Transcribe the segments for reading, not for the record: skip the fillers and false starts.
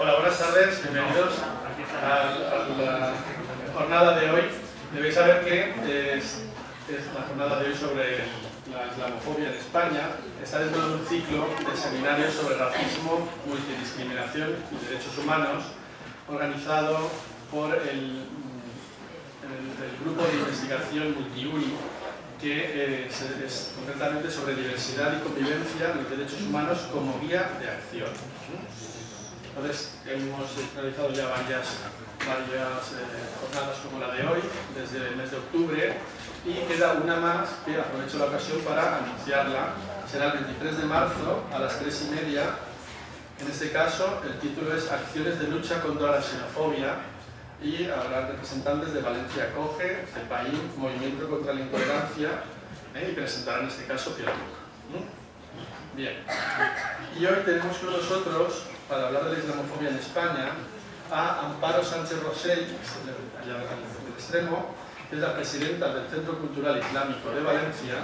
Hola, buenas tardes, bienvenidos a la jornada de hoy. Debéis saber que es la jornada de hoy sobre la islamofobia en España. Está dentro de un ciclo de seminarios sobre racismo, multidiscriminación y derechos humanos, organizado por el grupo de investigación Multiuri, que es concretamente sobre diversidad y convivencia en los derechos humanos como guía de acción. Entonces, hemos realizado ya varias jornadas como la de hoy, desde el mes de octubre, y queda una más que aprovecho la ocasión para anunciarla. Será el 23 de marzo a las 3:30. En este caso, el título es Acciones de lucha contra la xenofobia, y habrá representantes de Valencia Acoge, CEPAIN, Movimiento contra la Intolerancia, y presentará en este caso Pilar Luca. Bien, y hoy tenemos con nosotros, para hablar de la islamofobia en España, a Amparo Sánchez Rosell, allá al extremo, que es la presidenta del Centro Cultural Islámico de Valencia.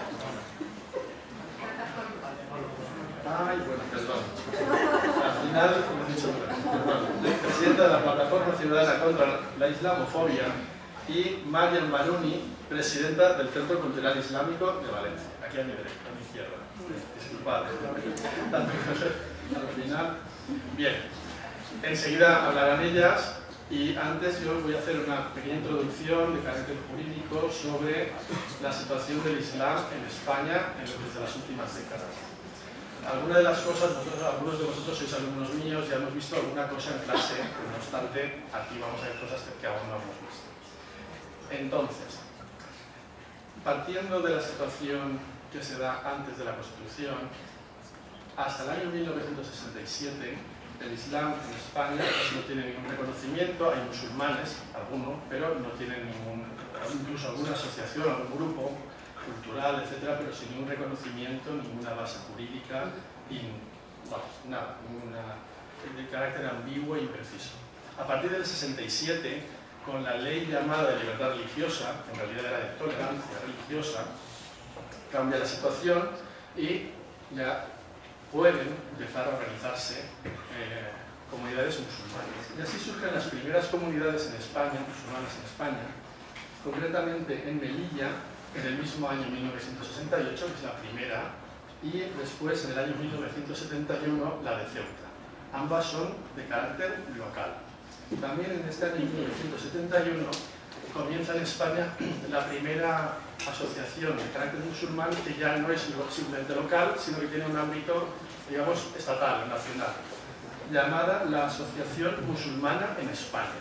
Ay, bueno, perdón. Al final, como he dicho, presidenta de la Plataforma Ciudadana contra la Islamofobia, y Mariam Maruni, presidenta del Centro Cultural Islámico de Valencia. Aquí a mi derecha, a mi izquierda. Disculpad, al final. Bien, enseguida hablarán ellas, y antes yo voy a hacer una pequeña introducción de carácter jurídico sobre la situación del Islam en España desde las últimas décadas. Algunas de las cosas, algunos de vosotros sois alumnos míos, ya hemos visto alguna cosa en clase, pero no obstante, aquí vamos a ver cosas que aún no hemos visto. Entonces, partiendo de la situación que se da antes de la Constitución, hasta el año 1967, el Islam en España no tiene ningún reconocimiento. Hay musulmanes, algunos, pero no tienen incluso alguna asociación, algún grupo cultural, etcétera, pero sin ningún reconocimiento, ninguna base jurídica y nada, de carácter ambiguo e impreciso. A partir del 67, con la ley llamada de libertad religiosa, en realidad era de tolerancia religiosa, cambia la situación y ya pueden empezar a organizarse comunidades musulmanas. Y así surgen las primeras comunidades en España, musulmanas en España, concretamente en Melilla, en el mismo año 1968, que es la primera, y después, en el año 1971, la de Ceuta. Ambas son de carácter local. También en este año 1971 comienza en España la primera asociación de carácter musulmán, que ya no es simplemente local, sino que tiene un ámbito, digamos, estatal, nacional, llamada la Asociación Musulmana en España.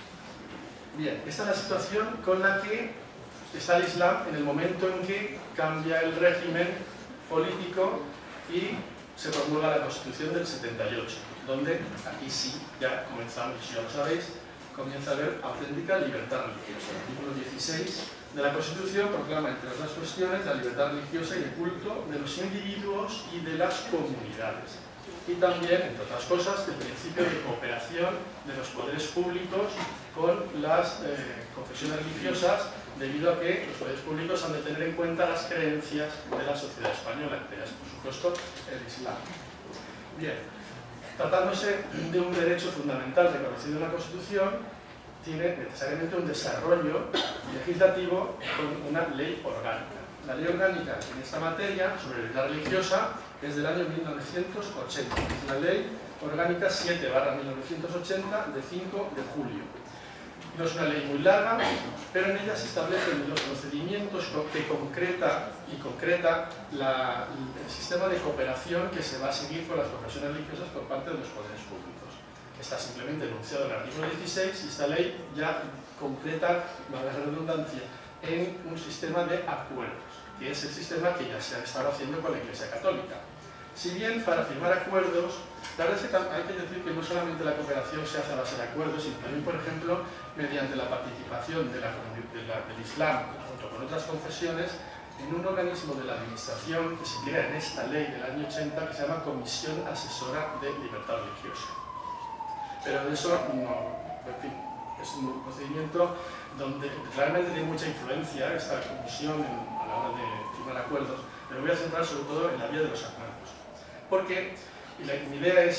Bien, esta es la situación con la que está el Islam en el momento en que cambia el régimen político y se promulga la Constitución del 78, donde aquí sí, ya comenzamos, si ya lo sabéis, comienza a haber auténtica libertad religiosa. El artículo 16 de la Constitución proclama, entre otras cuestiones, la libertad religiosa y de culto de los individuos y de las comunidades. Y también, entre otras cosas, el principio de cooperación de los poderes públicos con las confesiones religiosas, debido a que los poderes públicos han de tener en cuenta las creencias de la sociedad española, entre ellas, por supuesto, el Islam. Bien, tratándose de un derecho fundamental reconocido en la Constitución, tiene necesariamente un desarrollo legislativo con una ley orgánica. La ley orgánica en esta materia, sobre libertad religiosa, es del año 1980. Es la ley orgánica 7/1980 de 5 de julio. No es una ley muy larga, pero en ella se establecen los procedimientos que concreta el sistema de cooperación que se va a seguir con las confesiones religiosas por parte de los poderes públicos. Está simplemente enunciado en el artículo 16, y esta ley ya concreta, valga la redundancia, en un sistema de acuerdos, que es el sistema que ya se ha estado haciendo con la Iglesia Católica. Si bien para firmar acuerdos, la verdad es que hay que decir que no solamente la cooperación se hace a base de acuerdos, sino también, por ejemplo, mediante la participación del Islam, junto con otras confesiones, en un organismo de la Administración que se crea en esta ley del año 80, que se llama Comisión Asesora de Libertad Religiosa. Pero de eso no, en fin, es un procedimiento donde realmente tiene mucha influencia esta comisión a la hora de firmar acuerdos, pero voy a centrar sobre todo en la vía de los acuerdos. Porque mi idea es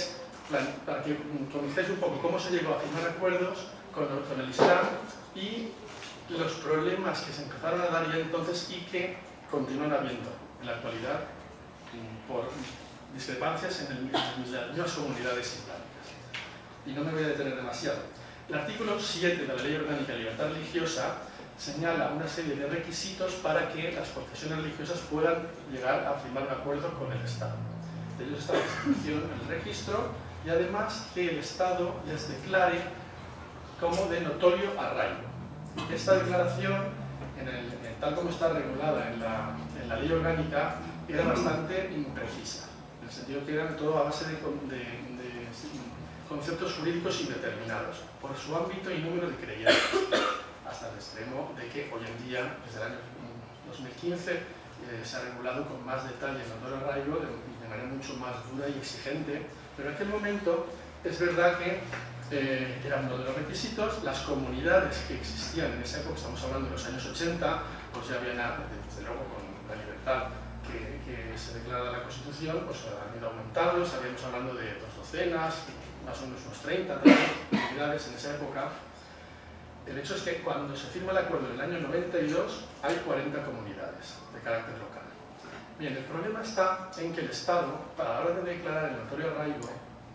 para que conozcáis un poco cómo se llegó a firmar acuerdos con el Islam y los problemas que se empezaron a dar ya entonces y que continúan habiendo en la actualidad por discrepancias en las mismas comunidades islámicas. Y no me voy a detener demasiado. El artículo 7 de la Ley Orgánica de Libertad Religiosa señala una serie de requisitos para que las confesiones religiosas puedan llegar a firmar un acuerdo con el Estado. De ellos está la inscripción en el registro y además que el Estado les declare como de notorio arraigo. Esta declaración, tal como está regulada en la Ley Orgánica, era bastante imprecisa, en el sentido que eran todo a base de conceptos jurídicos indeterminados, por su ámbito y número de creyentes, hasta el extremo de que hoy en día, desde el año 2015, se ha regulado con más detalle el notorio arraigo de manera mucho más dura y exigente, pero en aquel momento es verdad que era uno de los requisitos. Las comunidades que existían en esa época, estamos hablando de los años 80, pues ya habían, desde luego con la libertad que se declara en la Constitución, pues han ido aumentando, estaríamos hablando de 2 docenas, más o menos unos 30 comunidades en esa época. El hecho es que cuando se firma el acuerdo en el año 92 hay 40 comunidades de carácter local. Bien, el problema está en que el Estado, para la hora de declarar el notorio arraigo,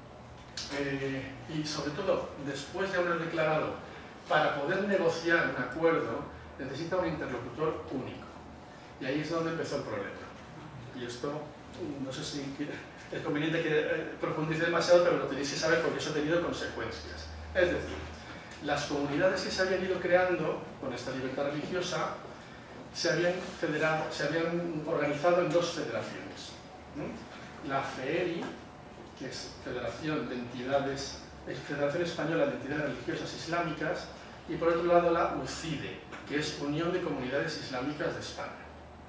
y sobre todo después de haber declarado, para poder negociar un acuerdo, necesita un interlocutor único. Y ahí es donde empezó el problema. Y esto, no sé si es conveniente que profundice demasiado, pero lo tenéis que saber porque eso ha tenido consecuencias. Es decir, las comunidades que se habían ido creando con esta libertad religiosa se habían organizado en 2 federaciones. La FEERI, que es Federación Española de Entidades Religiosas Islámicas, y por otro lado la UCIDE, que es Unión de Comunidades Islámicas de España.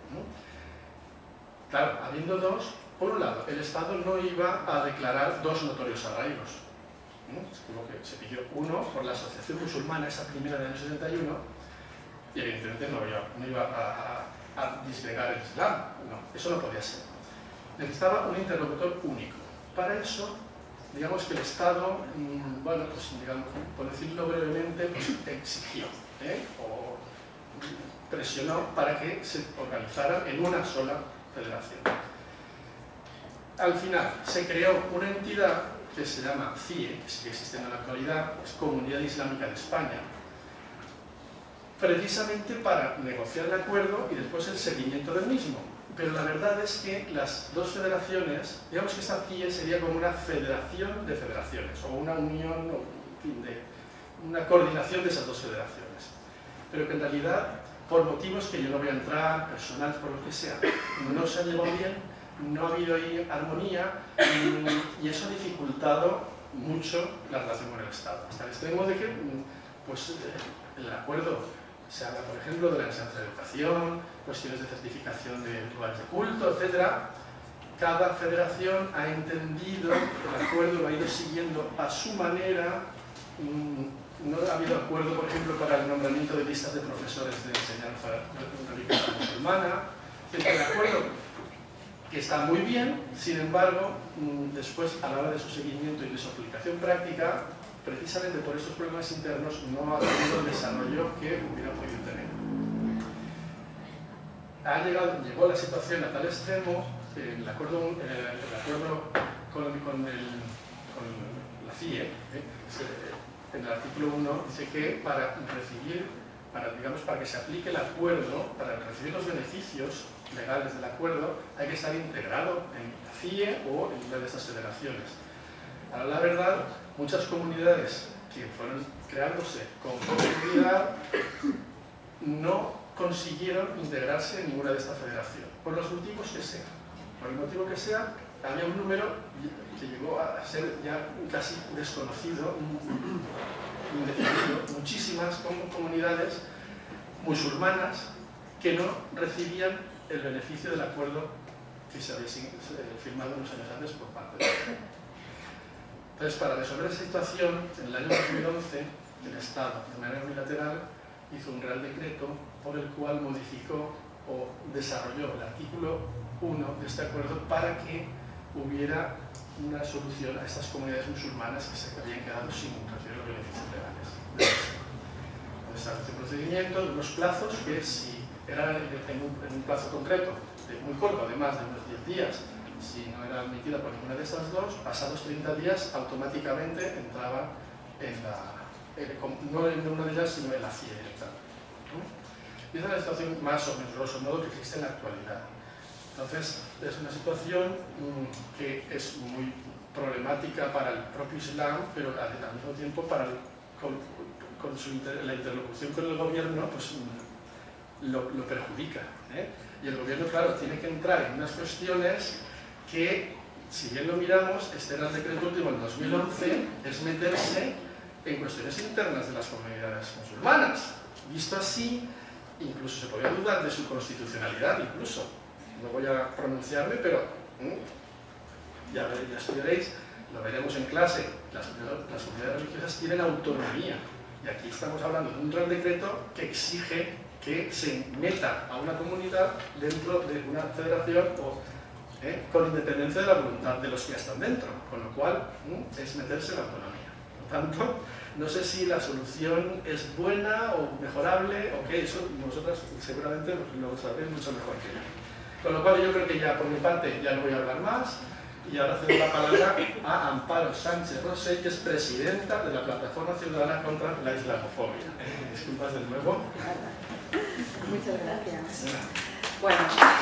Claro, habiendo 2, por un lado, el Estado no iba a declarar 2 notorios arraigos. Se pidió uno por la Asociación Musulmana, esa primera del año 71, y evidentemente no iba a disgregar el Islam. No, eso no podía ser. Necesitaba un interlocutor único. Para eso, digamos que el Estado, bueno, pues digamos, por decirlo brevemente, pues exigió o presionó para que se organizaran en una sola federación. Al final se creó una entidad que se llama CIE, que sigue existiendo en la actualidad, es Comunidad Islámica de España, precisamente para negociar el acuerdo y después el seguimiento del mismo. Pero la verdad es que las 2 federaciones, digamos que esta CIE sería como una federación de federaciones, o una unión, o, en fin, una coordinación de esas 2 federaciones. Pero que en realidad, por motivos que yo no voy a entrar, personales, por lo que sea, no se ha llevado bien, no ha habido ahí armonía, y eso ha dificultado mucho la relación con el Estado. Hasta el extremo de que, pues, el acuerdo se habla, por ejemplo, de la enseñanza de educación, cuestiones de certificación de lugares de culto, etc. Cada federación ha entendido el acuerdo, lo ha ido siguiendo a su manera. No ha habido acuerdo, por ejemplo, para el nombramiento de listas de profesores de enseñanza religiosa musulmana. El acuerdo que está muy bien, sin embargo, después, a la hora de su seguimiento y de su aplicación práctica, precisamente por estos problemas internos, no ha tenido el desarrollo que hubiera podido tener. Llegó la situación a tal extremo que el acuerdo con la CIE, en el artículo 1, dice que para que se aplique el acuerdo, para recibir los beneficios legales del acuerdo, hay que estar integrado en la CIE o en una de estas federaciones. Ahora, la verdad, muchas comunidades que fueron creándose con posterioridad no consiguieron integrarse en ninguna de estas federaciones, por los motivos que sean. Por el motivo que sea, había un número que llegó a ser ya casi desconocido, indefinido, muchísimas comunidades musulmanas que no recibían el beneficio del acuerdo que se había firmado unos años antes por parte de la CIE. Entonces, para resolver esa situación, en el año 2011, el Estado, de manera unilateral, hizo un Real Decreto por el cual modificó o desarrolló el artículo 1 de este acuerdo para que hubiera una solución a estas comunidades musulmanas que se habían quedado sin recibir los beneficios legales. Estableció un procedimiento de unos plazos que, si eran en un plazo concreto, muy corto, además de unos 10 días, si no era admitida por ninguna de estas dos, pasados 30 días automáticamente entraba no en una de ellas, sino en la CIA directa. Y esa es la situación más o menos, grosso modo, que existe en la actualidad. Entonces, es una situación que es muy problemática para el propio Islam, pero al mismo tiempo para la interlocución con el gobierno, pues lo perjudica. Y el gobierno, claro, tiene que entrar en unas cuestiones que, si bien lo miramos, este era el decreto último en 2011, es meterse en cuestiones internas de las comunidades musulmanas. Visto así, incluso se podría dudar de su constitucionalidad, incluso. No voy a pronunciarme, pero ya estudiaréis, lo veremos en clase. Las comunidades religiosas tienen autonomía. Y aquí estamos hablando de un real decreto que exige que se meta a una comunidad dentro de una federación con independencia de la voluntad de los que ya están dentro. Con lo cual, es meterse en la autonomía. Por tanto, no sé si la solución es buena o mejorable o qué. Eso vosotras seguramente lo sabréis mucho mejor que yo. Con lo cual yo creo que ya por mi parte ya no voy a hablar más y ahora cedo la palabra a Amparo Sánchez Rosell, que es presidenta de la Plataforma Ciudadana contra la Islamofobia. Disculpas de nuevo. Muchas gracias. Bueno.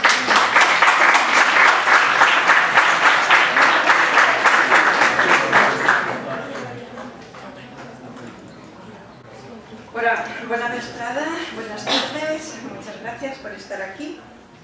Buena vesprada, buenas tardes, muchas gracias por estar aquí.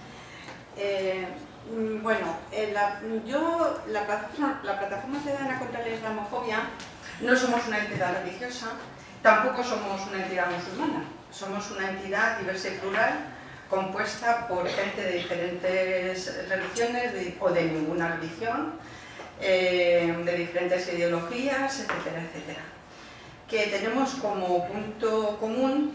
La Plataforma Ciudadana contra la Islamofobia no somos una entidad religiosa, tampoco somos una entidad musulmana. Somos una entidad diversa y plural, compuesta por gente de diferentes religiones o de ninguna religión, de diferentes ideologías, etcétera, etcétera. Que tenemos como punto común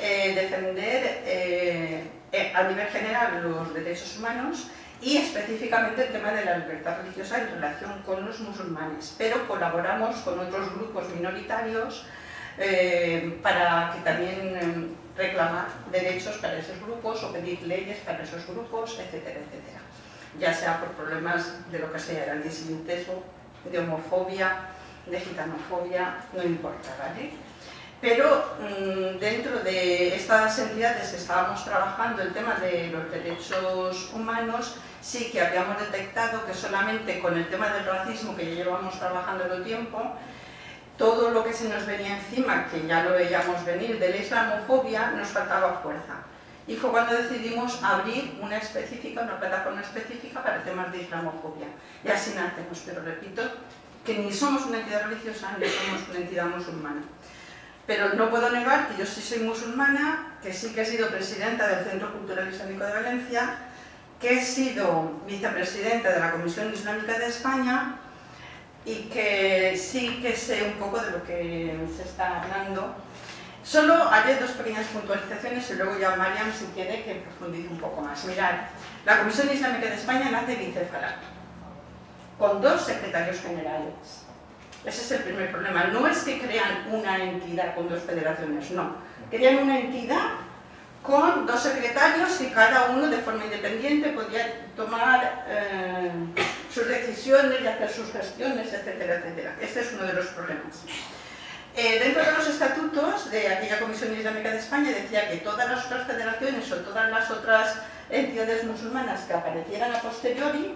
defender a nivel general los derechos humanos y específicamente el tema de la libertad religiosa en relación con los musulmanes, pero colaboramos con otros grupos minoritarios para que también reclamar derechos para esos grupos o pedir leyes para esos grupos, etcétera, etcétera. Ya sea por problemas de lo que sea, de antisemitismo, de homofobia, de gitanofobia, no importa, ¿vale? Pero dentro de estas entidades que estábamos trabajando el tema de los derechos humanos, sí que habíamos detectado que solamente con el tema del racismo, que ya llevamos trabajando un tiempo, todo lo que se nos venía encima, que ya lo veíamos venir, de la islamofobia, nos faltaba fuerza. Y fue cuando decidimos abrir una plataforma específica para temas de islamofobia. Y así nacemos, pero repito, que ni somos una entidad religiosa ni somos una entidad musulmana. Pero no puedo negar que yo sí soy musulmana, que sí que he sido presidenta del Centro Cultural Islámico de Valencia, que he sido vicepresidenta de la Comisión Islámica de España y que sí que sé un poco de lo que se está hablando. Solo haré dos pequeñas puntualizaciones y luego ya Mariam, si quiere, que profundice un poco más. Mirad, la Comisión Islámica de España nace bicéfala, con 2 secretarios generales. Ese es el primer problema. No es que crean una entidad con 2 federaciones, no. Crean una entidad con 2 secretarios y cada uno de forma independiente podía tomar sus decisiones y hacer sus gestiones, etcétera, etcétera. Este es uno de los problemas. Dentro de los estatutos de aquella Comisión Islámica de España decía que todas las otras federaciones o todas las otras entidades musulmanas que aparecieran a posteriori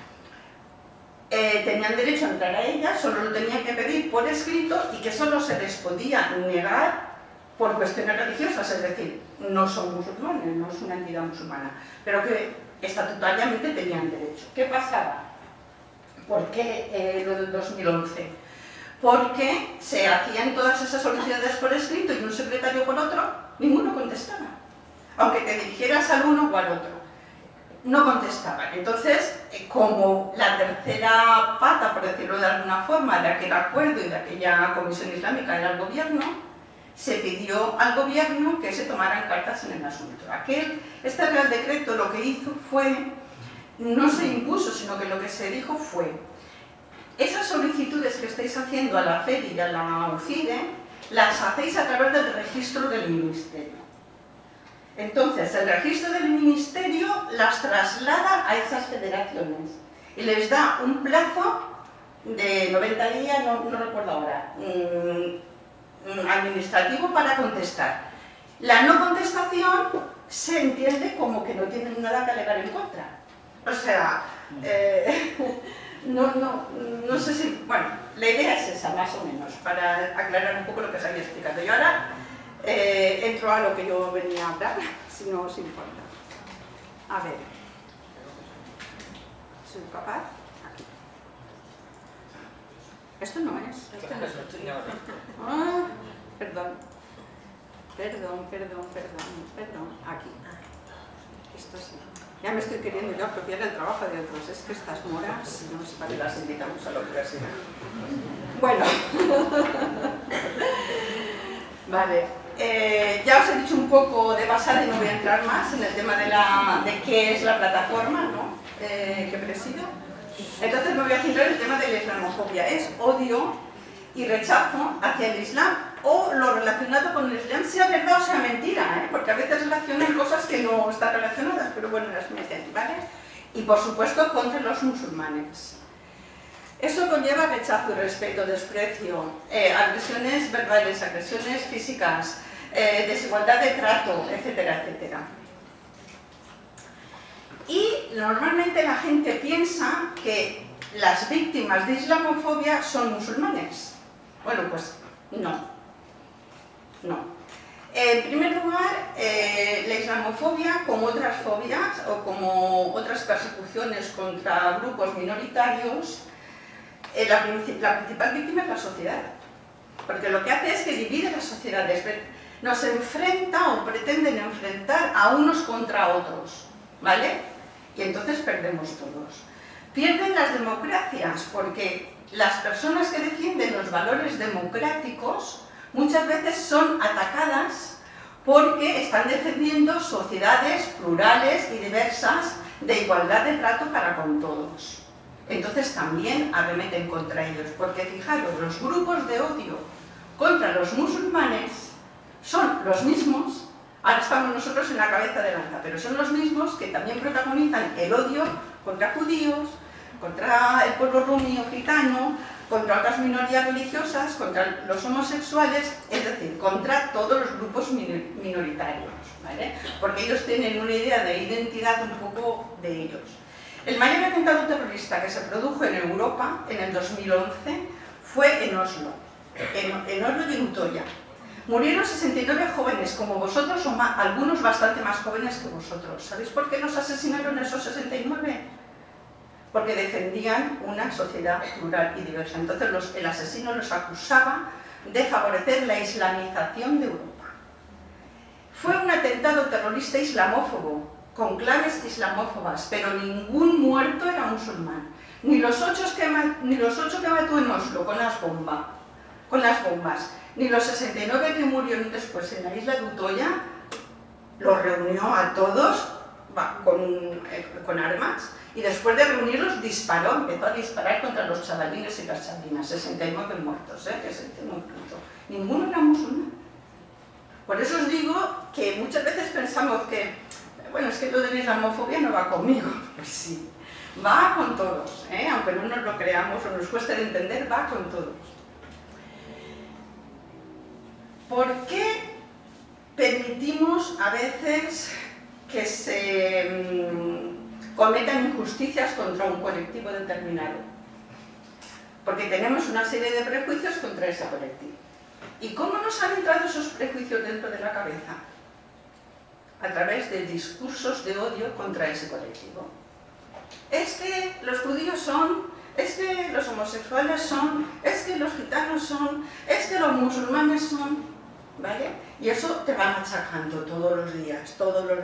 tenían derecho a entrar a ellas, solo lo tenían que pedir por escrito y que solo se les podía negar por cuestiones religiosas, es decir, no son musulmanes, no es una entidad musulmana, pero que estatutariamente tenían derecho. ¿Qué pasaba? ¿Por qué lo del 2011? Porque se hacían todas esas solicitudes por escrito y un secretario por otro, ninguno contestaba. Aunque te dirigieras al uno o al otro, no contestaban. Entonces, como la tercera pata, por decirlo de alguna forma, de aquel acuerdo y de aquella comisión islámica era el gobierno, se pidió al gobierno que se tomaran cartas en el asunto. Este Real Decreto lo que hizo fue, no se impuso, sino que lo que se dijo fue: esas solicitudes que estáis haciendo a la FED y a la UCIDE, las hacéis a través del registro del Ministerio. Entonces, el registro del Ministerio las traslada a esas federaciones y les da un plazo de 90 días, no recuerdo ahora, administrativo para contestar. La no contestación se entiende como que no tienen nada que alegar en contra. O sea, no sé si... Bueno, la idea es esa, más o menos, para aclarar un poco lo que os había explicado. Y ahora entro a lo que yo venía a hablar, si no os importa. A ver. ¿Soy capaz? Aquí. Esto no es. Esto no es. Ah, perdón. Perdón. Aquí. Esto sí. Ya me estoy queriendo yo apropiar el trabajo de otros. Es que estas moras, no sé para qué las invitamos a la universidad. Bueno. Vale. Ya os he dicho un poco de pasada y no voy a entrar más en el tema de qué es la plataforma, ¿no? Que presido. Entonces me voy a centrar en el tema de la islamofobia. Es odio y rechazo hacia el Islam o lo relacionado con el Islam, sea verdad o sea mentira, porque a veces relacionan cosas que no están relacionadas, pero bueno, las meten, ¿vale? Y por supuesto contra los musulmanes. Eso conlleva rechazo, respeto, desprecio, agresiones verbales, agresiones físicas, desigualdad de trato, etcétera, etcétera. Y normalmente la gente piensa que las víctimas de islamofobia son musulmanes. Bueno, pues no. En primer lugar, la islamofobia, como otras fobias o como otras persecuciones contra grupos minoritarios, la principal víctima es la sociedad. Porque lo que hace es que divide las sociedades, nos enfrenta o pretenden enfrentar a unos contra otros, ¿vale? Y entonces perdemos todos. Pierden las democracias porque las personas que defienden los valores democráticos muchas veces son atacadas porque están defendiendo sociedades plurales y diversas de igualdad de trato para con todos. Entonces también arremeten contra ellos, porque fijaros, los grupos de odio contra los musulmanes son los mismos, ahora estamos nosotros en la cabeza de lanza, pero son los mismos que también protagonizan el odio contra judíos, contra el pueblo rumí o gitano, contra otras minorías religiosas, contra los homosexuales, es decir, contra todos los grupos minoritarios, ¿vale? Porque ellos tienen una idea de identidad un poco de ellos. El mayor atentado terrorista que se produjo en Europa en el 2011 fue en Oslo, en Oslo y en Utoya. Murieron 69 jóvenes como vosotros, o algunos bastante más jóvenes que vosotros. ¿Sabéis por qué los asesinaron esos 69? Porque defendían una sociedad plural y diversa. Entonces el asesino los acusaba de favorecer la islamización de Europa. Fue un atentado terrorista islamófobo, con claves islamófobas, pero ningún muerto era musulmán. Ni los 8 que mató en Oslo con las bombas, ni los 69 que murieron después en la isla de Utoya, los reunió a todos con armas. Y después de reunirlos empezó a disparar contra los chavalines y las chalinas, 69 muertos, que se hizo un punto. Ninguno era musulmán. Por eso os digo que muchas veces pensamos que, bueno, es que lo de la islamofobia no va conmigo. Pues sí, va con todos, aunque no nos lo creamos o nos cueste de entender, va con todos. ¿Por qué permitimos a veces que se cometan injusticias contra un colectivo determinado? Porque tenemos una serie de prejuicios contra ese colectivo. ¿Y cómo nos han entrado esos prejuicios dentro de la cabeza? A través de discursos de odio contra ese colectivo. Es que los judíos son, es que los homosexuales son, es que los gitanos son, es que los musulmanes son, ¿vale? Y eso te va machacando todos los días.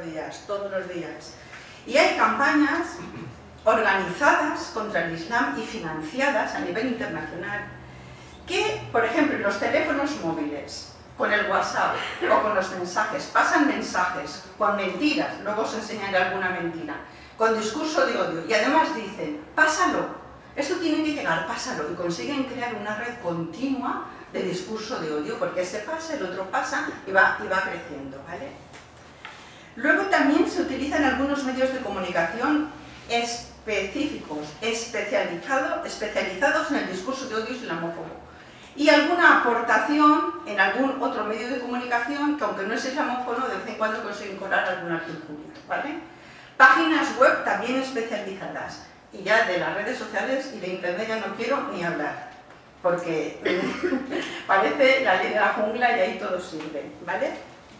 Y hay campañas organizadas contra el Islam y financiadas a nivel internacional que, por ejemplo, en los teléfonos móviles, con el WhatsApp o con los mensajes, pasan mensajes con mentiras, luego os enseñaré alguna mentira, con discurso de odio, y además dicen, pásalo, Esto tiene que llegar, pásalo, y consiguen crear una red continua de discurso de odio, porque ese pasa, el otro pasa y va creciendo, ¿vale? Luego también se utilizan algunos medios de comunicación específicos, especializados en el discurso de odio islamófobo. Y alguna aportación en algún otro medio de comunicación que, aunque no es islamófobo, de vez en cuando consiguen colar alguna cultura, ¿vale? Páginas web también especializadas. Y ya de las redes sociales y de internet ya no quiero ni hablar, porque parece la ley de la jungla y ahí todo sirve, ¿vale?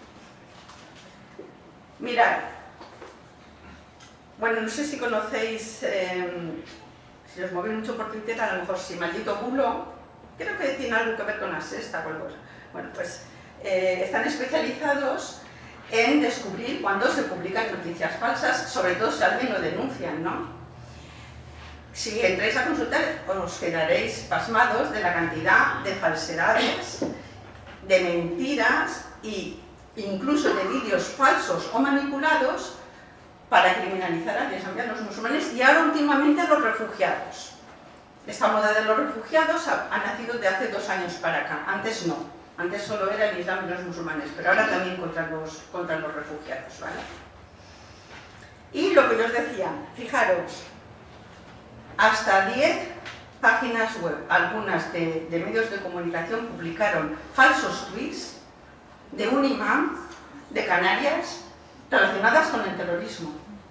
Mirad, bueno, no sé si conocéis, si os movéis mucho por Twitter, a lo mejor sí, Maldito Bulo, creo que tiene algo que ver con la sexta o algo así. Bueno, pues están especializados en descubrir cuando se publican noticias falsas, sobre todo si alguien lo denuncian, ¿no? Si entráis a consultar, os quedaréis pasmados de la cantidad de falsedades, de mentiras e incluso de vídeos falsos o manipulados para criminalizar a los musulmanes y ahora últimamente a los refugiados. Esta moda de los refugiados ha nacido de hace 2 años para acá, antes no, antes solo era el Islam y los musulmanes, pero ahora también contra los refugiados, ¿vale? Y lo que yo os decía, fijaros, hasta 10 páginas web, algunas de medios de comunicación, publicaron falsos tweets de un imán de Canarias relacionadas con el terrorismo.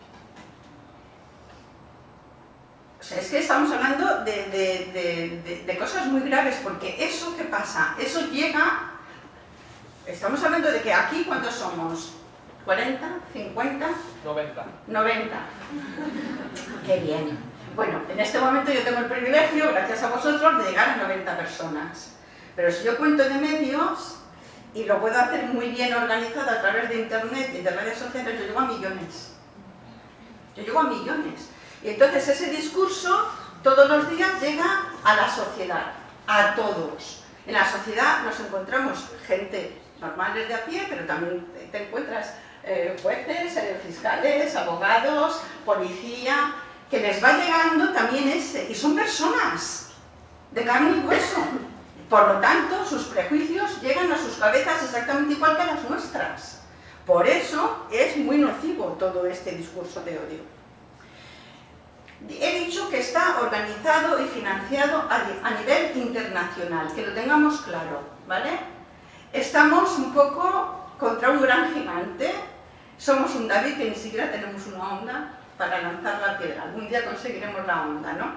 O sea, es que estamos hablando de cosas muy graves, porque eso, ¿qué pasa? Eso llega... Estamos hablando de que aquí, ¿cuántos somos? ¿40? ¿50? 90. ¡Qué bien! Bueno, en este momento yo tengo el privilegio, gracias a vosotros, de llegar a 90 personas. Pero si yo cuento de medios, y lo puedo hacer muy bien organizado a través de internet y de redes sociales, yo llego a millones. Yo llego a millones. Y entonces ese discurso todos los días llega a la sociedad, a todos. En la sociedad nos encontramos gente normales de a pie, pero también te encuentras jueces, fiscales, abogados, policía, que les va llegando también ese, y son personas de carne y hueso. Por lo tanto, sus prejuicios llegan a sus cabezas exactamente igual que a las nuestras. Por eso es muy nocivo todo este discurso de odio. He dicho que está organizado y financiado a nivel internacional, que lo tengamos claro, ¿vale? Estamos un poco contra un gran gigante, somos un David que ni siquiera tenemos una onda para lanzar la piedra. Algún día conseguiremos la onda, ¿no?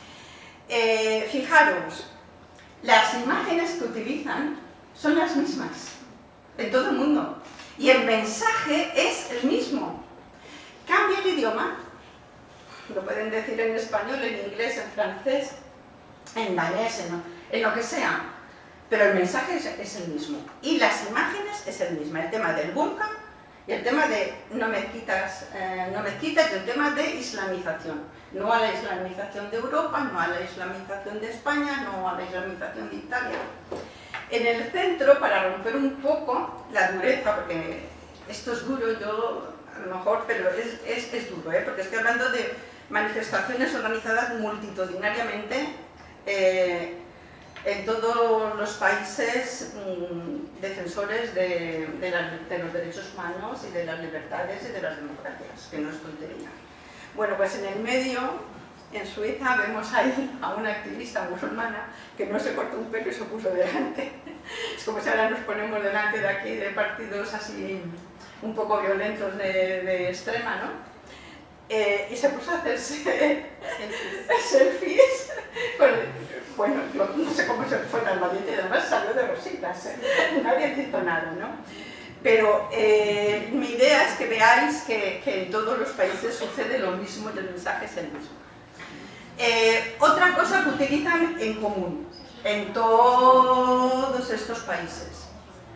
Fijaros, las imágenes que utilizan son las mismas en todo el mundo y el mensaje es el mismo. Cambia el idioma, lo pueden decir en español, en inglés, en francés, en danés, en lo que sea, pero el mensaje es el mismo y las imágenes es el mismo. El tema del burka y el tema de no me quitas y el tema de islamización. No a la islamización de Europa, no a la islamización de España, no a la islamización de Italia. En el centro, para romper un poco la dureza, porque esto es duro, yo a lo mejor, pero es duro, porque estoy hablando de manifestaciones organizadas multitudinariamente en todos los países defensores de los derechos humanos y de las libertades y de las democracias, que no es tontería. Bueno, pues en el medio, en Suiza, vemos ahí a una activista musulmana que no se cortó un pelo y se puso delante. Es como si ahora nos ponemos delante de aquí de partidos así un poco violentos de extrema, ¿no? Y se puso a hacerse selfies con, bueno, no sé cómo se fue tan valiente y además salió de rositas, nadie hizo nada, ¿no? Pero mi idea es que veáis que en todos los países sucede lo mismo y el mensaje es el mismo. Otra cosa que utilizan en común en todos estos países,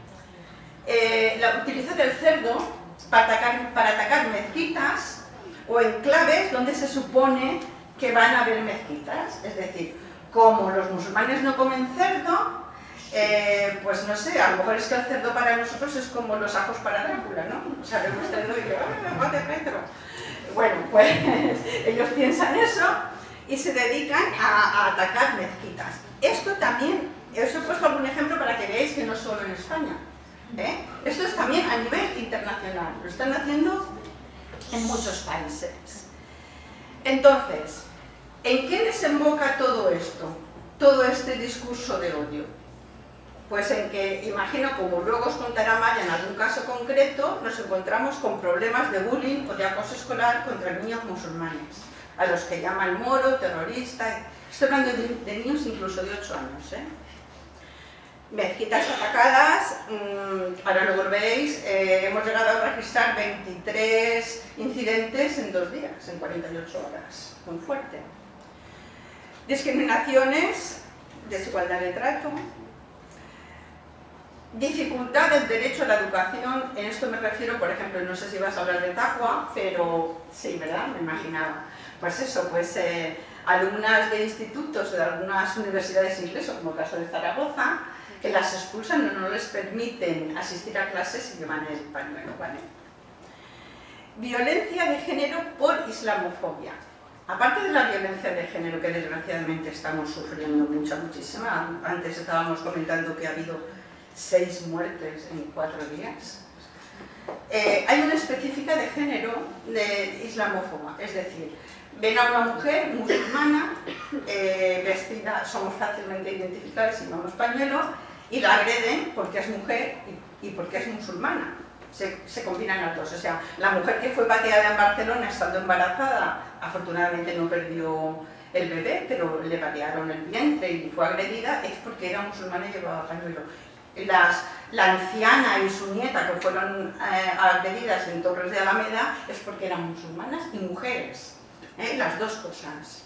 utilizar el cerdo para atacar mezquitas o enclaves donde se supone que van a haber mezquitas. Es decir, como los musulmanes no comen cerdo, pues no sé, a lo mejor es que el cerdo para nosotros es como los ajos para Drácula, ¿no? O sea, vemos cerdo y digo, ¡ah, vale, retro! Bueno, pues ellos piensan eso y se dedican a atacar mezquitas. Esto también, os he puesto algún ejemplo para que veáis que no solo en España. Esto es también a nivel internacional, lo están haciendo en muchos países. Entonces, ¿en qué desemboca todo esto? Todo este discurso de odio. Pues en que, imagino, como luego os contará Maya en algún caso concreto, nos encontramos con problemas de bullying o de acoso escolar contra niños musulmanes, a los que llaman moro, terrorista. Estoy hablando de niños incluso de 8 años. Mezquitas atacadas, ahora luego lo veréis, hemos llegado a registrar 23 incidentes en 2 días, en 48 horas, muy fuerte. Discriminaciones, desigualdad de trato, dificultad del derecho a la educación. En esto me refiero, por ejemplo, no sé si vas a hablar de Taqwa, pero sí, ¿verdad? Me imaginaba. Pues eso, pues alumnas de institutos de algunas universidades inglesas, como el caso de Zaragoza, que las expulsan o no les permiten asistir a clases y llevan el pañuelo, ¿vale? Violencia de género por islamofobia. Aparte de la violencia de género que desgraciadamente estamos sufriendo muchísima, antes estábamos comentando que ha habido 6 muertes en 4 días, hay una específica de género de islamófoba, es decir, ven a una mujer musulmana vestida, somos fácilmente identificables, llevamos pañuelo, y la agreden porque es mujer y porque es musulmana. Se combinan las dos. O sea, la mujer que fue pateada en Barcelona estando embarazada, afortunadamente no perdió el bebé, pero le patearon el vientre y fue agredida, es porque era musulmana y llevaba pañuelo. La anciana y su nieta que fueron agredidas en Torres de Alameda es porque eran musulmanas y mujeres. Las dos cosas.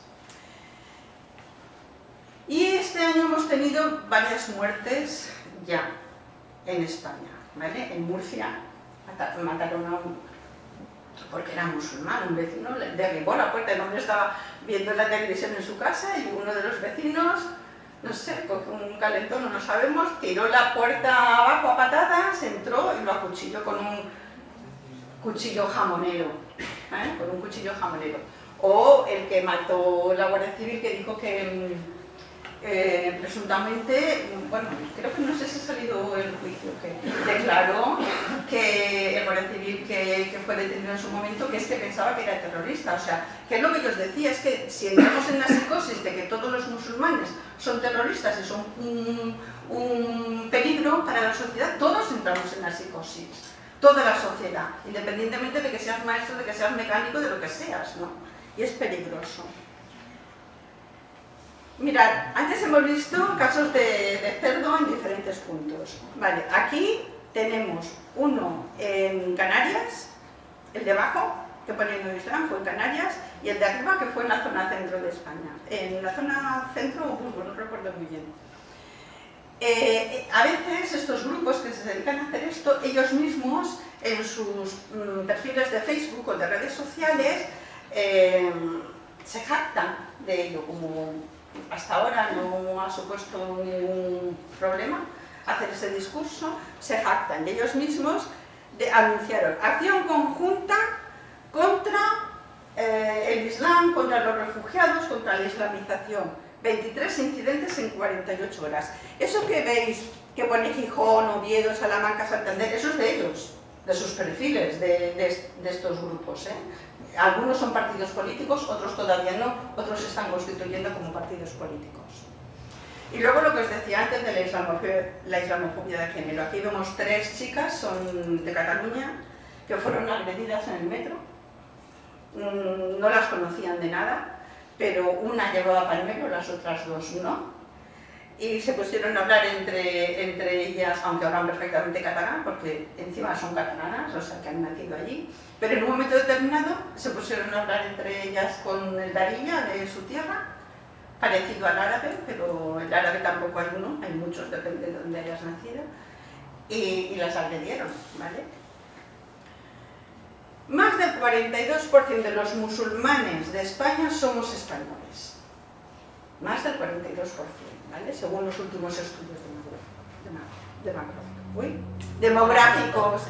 Y este año hemos tenido varias muertes ya en España, ¿vale? En Murcia mataron a un, porque era musulmán, un vecino le derribó la puerta, el hombre estaba viendo la televisión en su casa y uno de los vecinos, no sé, cogió un calentón, no lo sabemos, tiró la puerta abajo a patadas, entró y lo acuchilló con un cuchillo jamonero, con un cuchillo jamonero. O el que mató la Guardia Civil, que dijo que presuntamente, bueno, creo que no sé si ha salido el juicio, que declaró que el Guardia Civil que fue detenido en su momento, que es que pensaba que era terrorista. O sea, que es lo que yo os decía, es que si entramos en la psicosis de que todos los musulmanes son terroristas y son un peligro para la sociedad, todos entramos en la psicosis, toda la sociedad, independientemente de que seas maestro, de que seas mecánico, de lo que seas, ¿no? Y es peligroso. Mirad, antes hemos visto casos de cerdo en diferentes puntos. Vale, aquí tenemos uno en Canarias, el de abajo, que pone en Islam, fue en Canarias, y el de arriba, que fue en la zona centro de España. En la zona centro o Burgos, no recuerdo muy bien. A veces estos grupos que se dedican a hacer esto, ellos mismos en sus perfiles de Facebook o de redes sociales se jactan de ello, como hasta ahora no ha supuesto ningún problema hacer ese discurso, se jactan de ellos mismos de anunciar acción conjunta contra el Islam, contra los refugiados, contra la islamización. 23 incidentes en 48 horas. Eso que veis, que pone Gijón, Oviedo, Salamanca, Santander, eso es de ellos, de sus perfiles, de estos grupos, Algunos son partidos políticos, otros todavía no, otros se están constituyendo como partidos políticos. Y luego lo que os decía antes de la islamofobia de género. Aquí vemos 3 chicas, son de Cataluña, que fueron agredidas en el metro. No las conocían de nada, pero una llevaba pañuelo, las otras 2 no. Y se pusieron a hablar entre ellas, aunque hablan perfectamente catalán, porque encima son catalanas, o sea que han nacido allí, pero en un momento determinado se pusieron a hablar entre ellas con el darilla de su tierra, parecido al árabe, pero el árabe tampoco hay uno, hay muchos, depende de dónde hayas nacido, y las agredieron, ¿vale? Más del 42% de los musulmanes de España somos españoles. Más del 42%, ¿vale? Según los últimos estudios demográficos.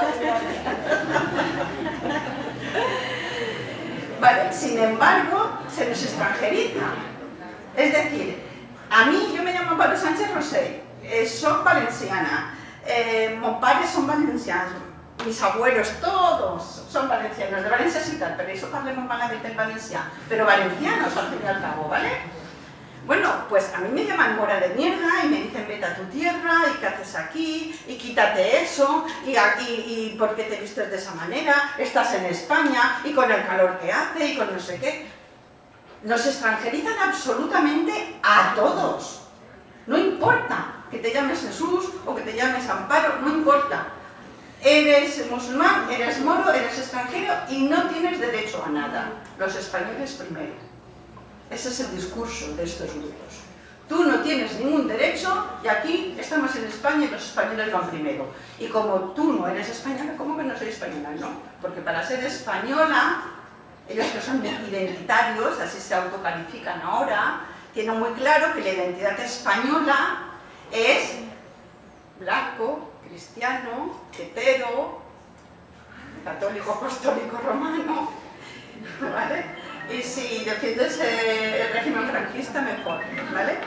Vale, sin embargo, se nos extranjeriza. Es decir, a mí, yo me llamo Pablo Sánchez Rosell, soy valenciana, mis padres son valencianos, mis abuelos, todos son valencianos, de Valencia sí tal, pero eso hablemos malamente en Valencia, pero valencianos al fin y al cabo, ¿vale? Bueno, pues a mí me llaman mora de mierda y me dicen vete a tu tierra y qué haces aquí y quítate eso y por qué te vistes de esa manera, estás en España y con el calor que hace y con no sé qué. Nos extranjerizan absolutamente a todos. No importa que te llames Jesús o que te llames Amparo, no importa. Eres musulmán, eres moro, eres extranjero y no tienes derecho a nada. Los españoles primero. Ese es el discurso de estos grupos. Tú no tienes ningún derecho y aquí estamos en España y los españoles van primero. Y como tú no eres española, ¿cómo que no soy española? No, porque para ser española, ellos que son identitarios, así se autocalifican ahora, tienen muy claro que la identidad española es blanco, cristiano, hetero, católico, apostólico, romano, ¿vale? Y si defiendes el régimen franquista, mejor, ¿vale?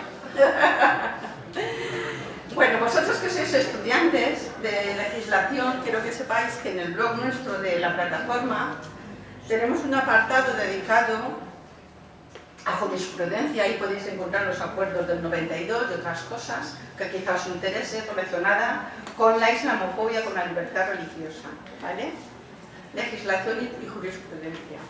Bueno, vosotros que sois estudiantes de legislación, quiero que sepáis que en el blog nuestro de la plataforma tenemos un apartado dedicado a jurisprudencia, ahí podéis encontrar los acuerdos del 92 y otras cosas que quizás os interese relacionada con la islamofobia, con la libertad religiosa, ¿vale? Legislación y jurisprudencia.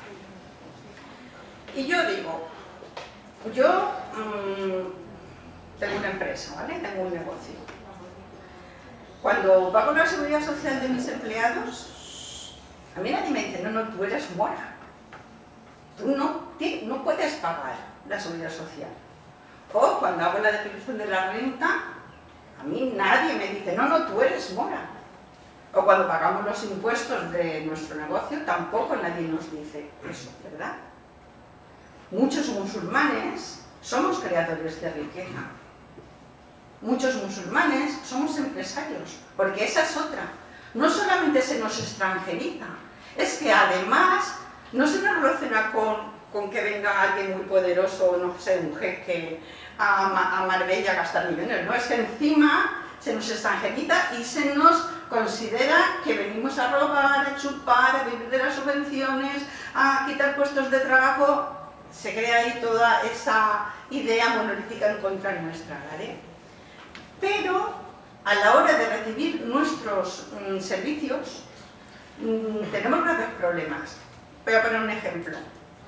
Y yo digo, yo tengo una empresa, ¿vale? Tengo un negocio. Cuando pago la seguridad social de mis empleados, a mí nadie me dice, no, tú eres mora. Tú no puedes pagar la seguridad social. O cuando hago la declaración de la renta, a mí nadie me dice, no, tú eres mora. O cuando pagamos los impuestos de nuestro negocio, tampoco nadie nos dice eso, ¿verdad? Muchos musulmanes somos creadores de riqueza. Muchos musulmanes somos empresarios, porque esa es otra. No solamente se nos extranjeriza, es que además no se nos relaciona con que venga alguien muy poderoso, no sé, un jeque a Marbella a gastar millones, no, es que encima se nos extranjeriza y se nos considera que venimos a robar, a chupar, a vivir de las subvenciones, a quitar puestos de trabajo. Se crea ahí toda esa idea monolítica en contra nuestra, ¿vale? Pero a la hora de recibir nuestros servicios tenemos graves problemas. Voy a poner un ejemplo.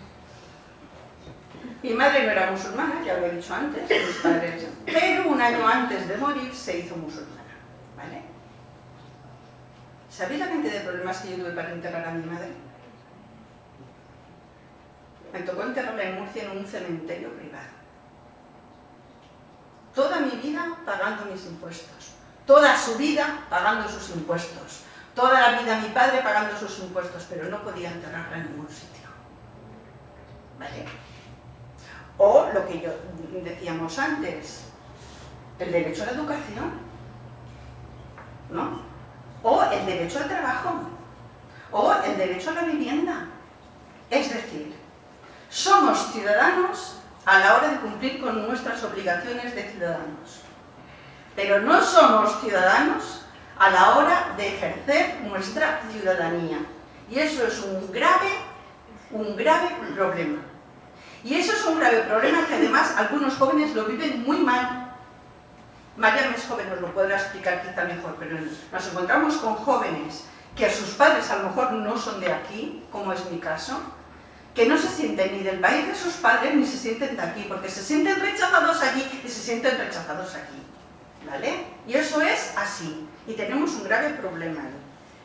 Mi madre no era musulmana, ya lo he dicho antes, mis padres, pero un año antes de morir se hizo musulmana, ¿vale? ¿Sabéis la cantidad de problemas que yo tuve para enterrar a mi madre? Me tocó enterrarla en Murcia en un cementerio privado. Toda mi vida pagando mis impuestos. Toda su vida pagando sus impuestos. Toda la vida mi padre pagando sus impuestos, pero no podía enterrarla en ningún sitio. ¿Vale? O lo que yo decíamos antes, el derecho a la educación, ¿no? O el derecho al trabajo, o el derecho a la vivienda. Es decir, somos ciudadanos a la hora de cumplir con nuestras obligaciones de ciudadanos, pero no somos ciudadanos a la hora de ejercer nuestra ciudadanía. Y eso es un grave problema. Y eso es un grave problema que además algunos jóvenes lo viven muy mal. María es joven, nos lo podrá explicar quizá mejor, pero nos encontramos con jóvenes que a sus padres a lo mejor no son de aquí, como es mi caso, que no se sienten ni del país de sus padres ni se sienten de aquí, porque se sienten rechazados allí y se sienten rechazados aquí, ¿vale? Y eso es así, y tenemos un grave problema ahí.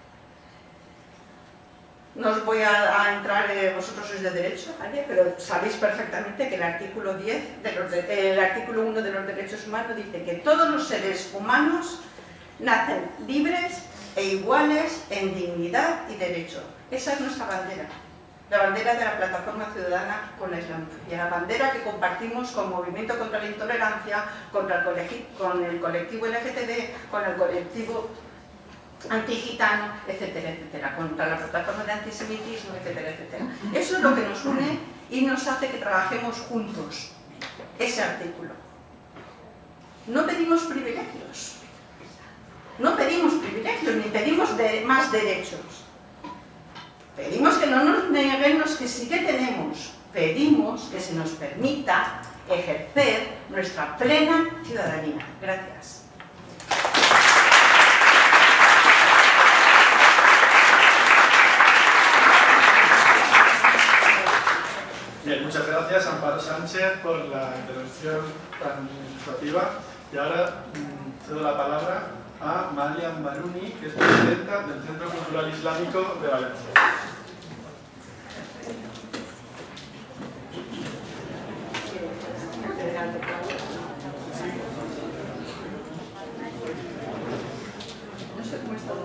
No os voy a entrar, vosotros sois de derecho, ¿vale? Pero sabéis perfectamente que el artículo 10, el artículo 1 de los derechos humanos dice que todos los seres humanos nacen libres e iguales en dignidad y derecho. Esa es nuestra bandera. La bandera de la Plataforma Ciudadana con la Islamofobia, la bandera que compartimos con Movimiento contra la Intolerancia, con el colectivo LGTB, con el colectivo antigitano, etcétera, etcétera, contra la plataforma de antisemitismo, etcétera, etcétera. Eso es lo que nos une y nos hace que trabajemos juntos ese artículo. No pedimos privilegios, ni pedimos más derechos. Pedimos que no nos neguen los que sí que tenemos. Pedimos que se nos permita ejercer nuestra plena ciudadanía. Gracias. Bien, muchas gracias Amparo Sánchez por la intervención tan ilustrativa. Y ahora cedo la palabra a Mariam Maruni, que es presidenta del Centro Cultural Islámico de Valencia. No sé cómo está.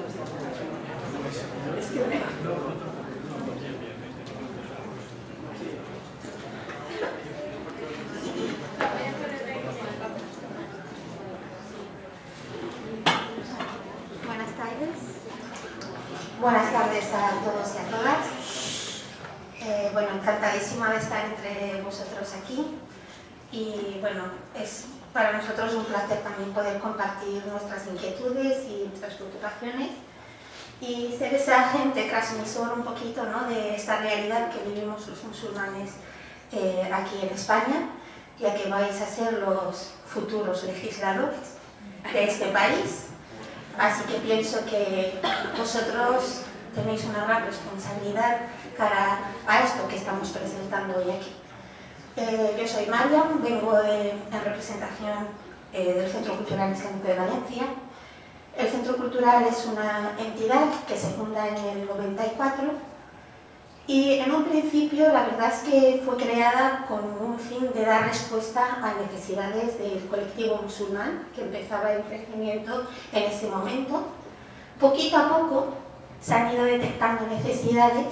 Buenas tardes a todos y a todas. Bueno, encantadísima de estar entre vosotros aquí y bueno, es para nosotros un placer también poder compartir nuestras inquietudes y nuestras preocupaciones y ser ese agente transmisor un poquito, ¿no?, de esta realidad que vivimos los musulmanes aquí en España, ya que vais a ser los futuros legisladores de este país. Así que pienso que vosotros tenéis una gran responsabilidad cara a esto que estamos presentando hoy aquí. Yo soy Mariam, vengo en representación del Centro Cultural Islámico de Valencia. El Centro Cultural es una entidad que se funda en el 94 y en un principio la verdad es que fue creada con un fin de dar respuesta a necesidades del colectivo musulmán que empezaba en crecimiento en ese momento. Poquito a poco se han ido detectando necesidades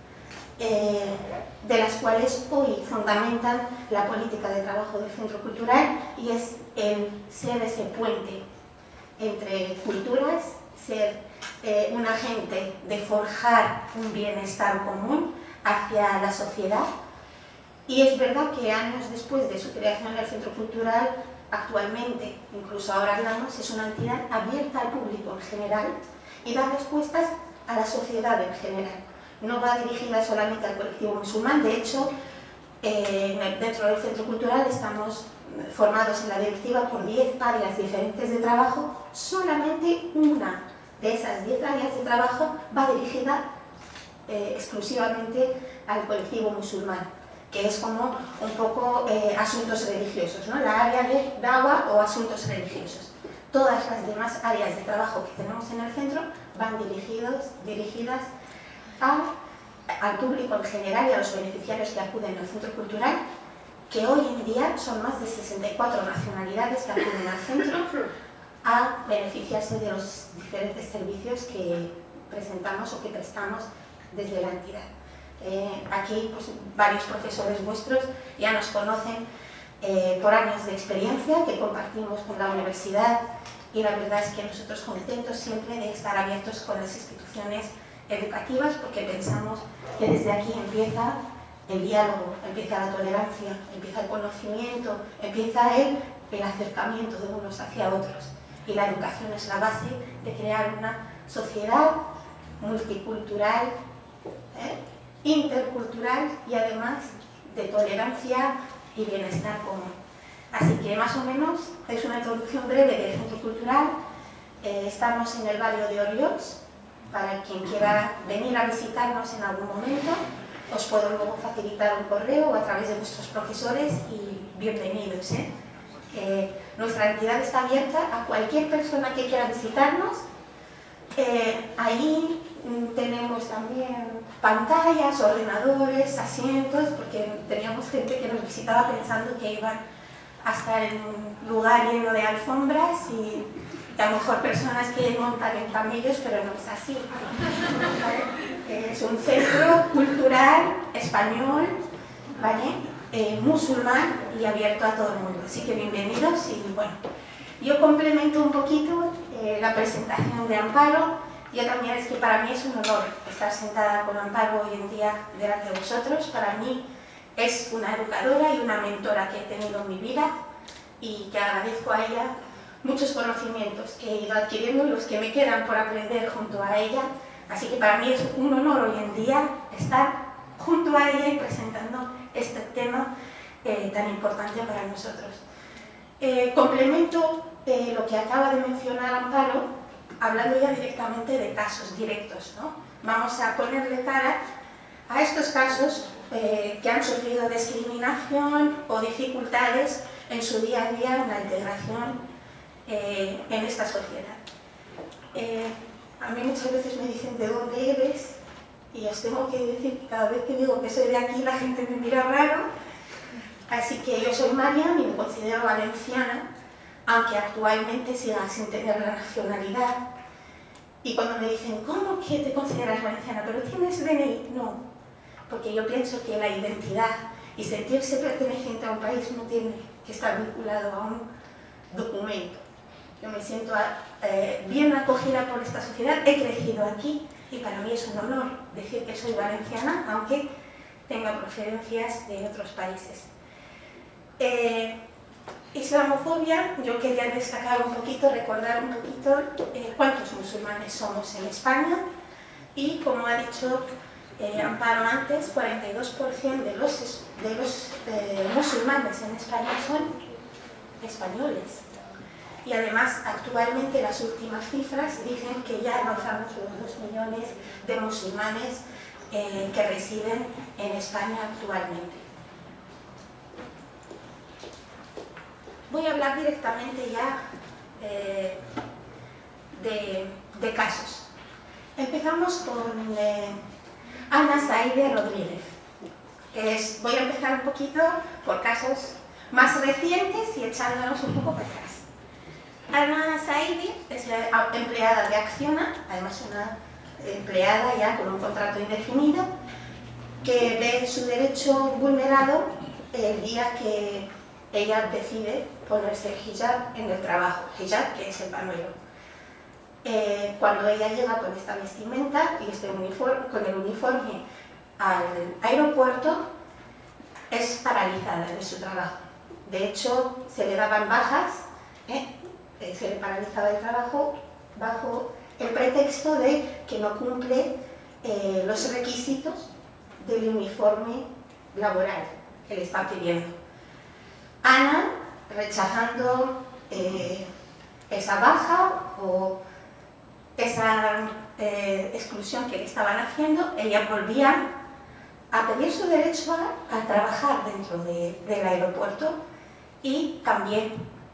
de las cuales hoy fundamentan la política de trabajo del Centro Cultural y es el ser ese puente entre culturas, ser un agente de forjar un bienestar común hacia la sociedad. Y es verdad que años después de su creación el Centro Cultural, actualmente, incluso ahora hablamos, es una entidad abierta al público en general y da respuestas a la sociedad en general. No va dirigida solamente al colectivo musulmán, de hecho, dentro del Centro Cultural estamos formados en la directiva por 10 áreas diferentes de trabajo. Solamente una de esas 10 áreas de trabajo va dirigida exclusivamente al colectivo musulmán, que es como un poco asuntos religiosos, ¿no? La área de Dawa o asuntos religiosos. Todas las demás áreas de trabajo que tenemos en el centro van dirigidas al público en general y a los beneficiarios que acuden al Centro Cultural, que hoy en día son más de 64 nacionalidades que acuden al centro a beneficiarse de los diferentes servicios que presentamos o que prestamos desde la entidad. Aquí pues, varios profesores vuestros ya nos conocen por años de experiencia que compartimos con la universidad y la verdad es que nosotros contentos siempre de estar abiertos con las instituciones educativas porque pensamos que desde aquí empieza el diálogo, empieza la tolerancia, empieza el conocimiento, empieza el acercamiento de unos hacia otros. Y la educación es la base de crear una sociedad multicultural, intercultural y además de tolerancia y bienestar común. Así que más o menos es una introducción breve del Centro Cultural. Estamos en el barrio de Oriols, para quien quiera venir a visitarnos en algún momento. Os puedo luego facilitar un correo a través de vuestros profesores y bienvenidos. Nuestra entidad está abierta a cualquier persona que quiera visitarnos. Ahí tenemos también pantallas, ordenadores, asientos, porque teníamos gente que nos visitaba pensando que iban a estar en un lugar lleno de alfombras y a lo mejor personas que montan en camellos, pero no es así. Es un centro cultural español, ¿vale? Musulmán y abierto a todo el mundo. Así que bienvenidos y bueno, yo complemento un poquito la presentación de Amparo. Yo también es que para mí es un honor estar sentada con Amparo hoy en día delante de vosotros. Para mí Es una educadora y una mentora que he tenido en mi vida y que agradezco a ella muchos conocimientos que he ido adquiriendo y los que me quedan por aprender junto a ella. Así que para mí es un honor hoy en día estar junto a ella y presentando este tema tan importante para nosotros. Complemento lo que acaba de mencionar Amparo, hablando ya directamente de casos directos, ¿no? Vamos a ponerle cara a estos casos que han sufrido discriminación o dificultades en su día a día en la integración en esta sociedad. A mí muchas veces me dicen ¿de dónde eres? Y os tengo que decir que cada vez que digo que soy de aquí la gente me mira raro. Así que yo soy Mariam y me considero valenciana, aunque actualmente siga sin tener la nacionalidad. Y cuando me dicen ¿cómo que te consideras valenciana? ¿Pero tienes DNI? No, porque yo pienso que la identidad y sentirse perteneciente a un país no tiene que estar vinculado a un documento. Yo me siento bien acogida por esta sociedad, he crecido aquí y para mí es un honor decir que soy valenciana, aunque tenga procedencias de otros países. Islamofobia, yo quería destacar un poquito, recordar un poquito cuántos musulmanes somos en España y como ha dicho Amparo antes, 42% de los musulmanes en España son españoles. Y además, actualmente las últimas cifras dicen que ya rozamos los 2 millones de musulmanes que residen en España actualmente. Voy a hablar directamente ya de casos. Empezamos con Ana Saide Rodríguez. Voy a empezar un poquito por casos más recientes y echándonos un poco para atrás. Ana Saide es la empleada de Acciona, además una empleada ya con un contrato indefinido, que ve su derecho vulnerado el día que ella decide ponerse el hijab en el trabajo, hijab que es el pañuelo. Cuando ella llega con esta vestimenta y con el uniforme al aeropuerto, es paralizada de su trabajo. De hecho, se le daban bajas, se le paralizaba el trabajo bajo el pretexto de que no cumple los requisitos del uniforme laboral que le están pidiendo. Ana, rechazando esa baja o esa exclusión que le estaban haciendo, ella volvía a pedir su derecho a trabajar dentro del aeropuerto y también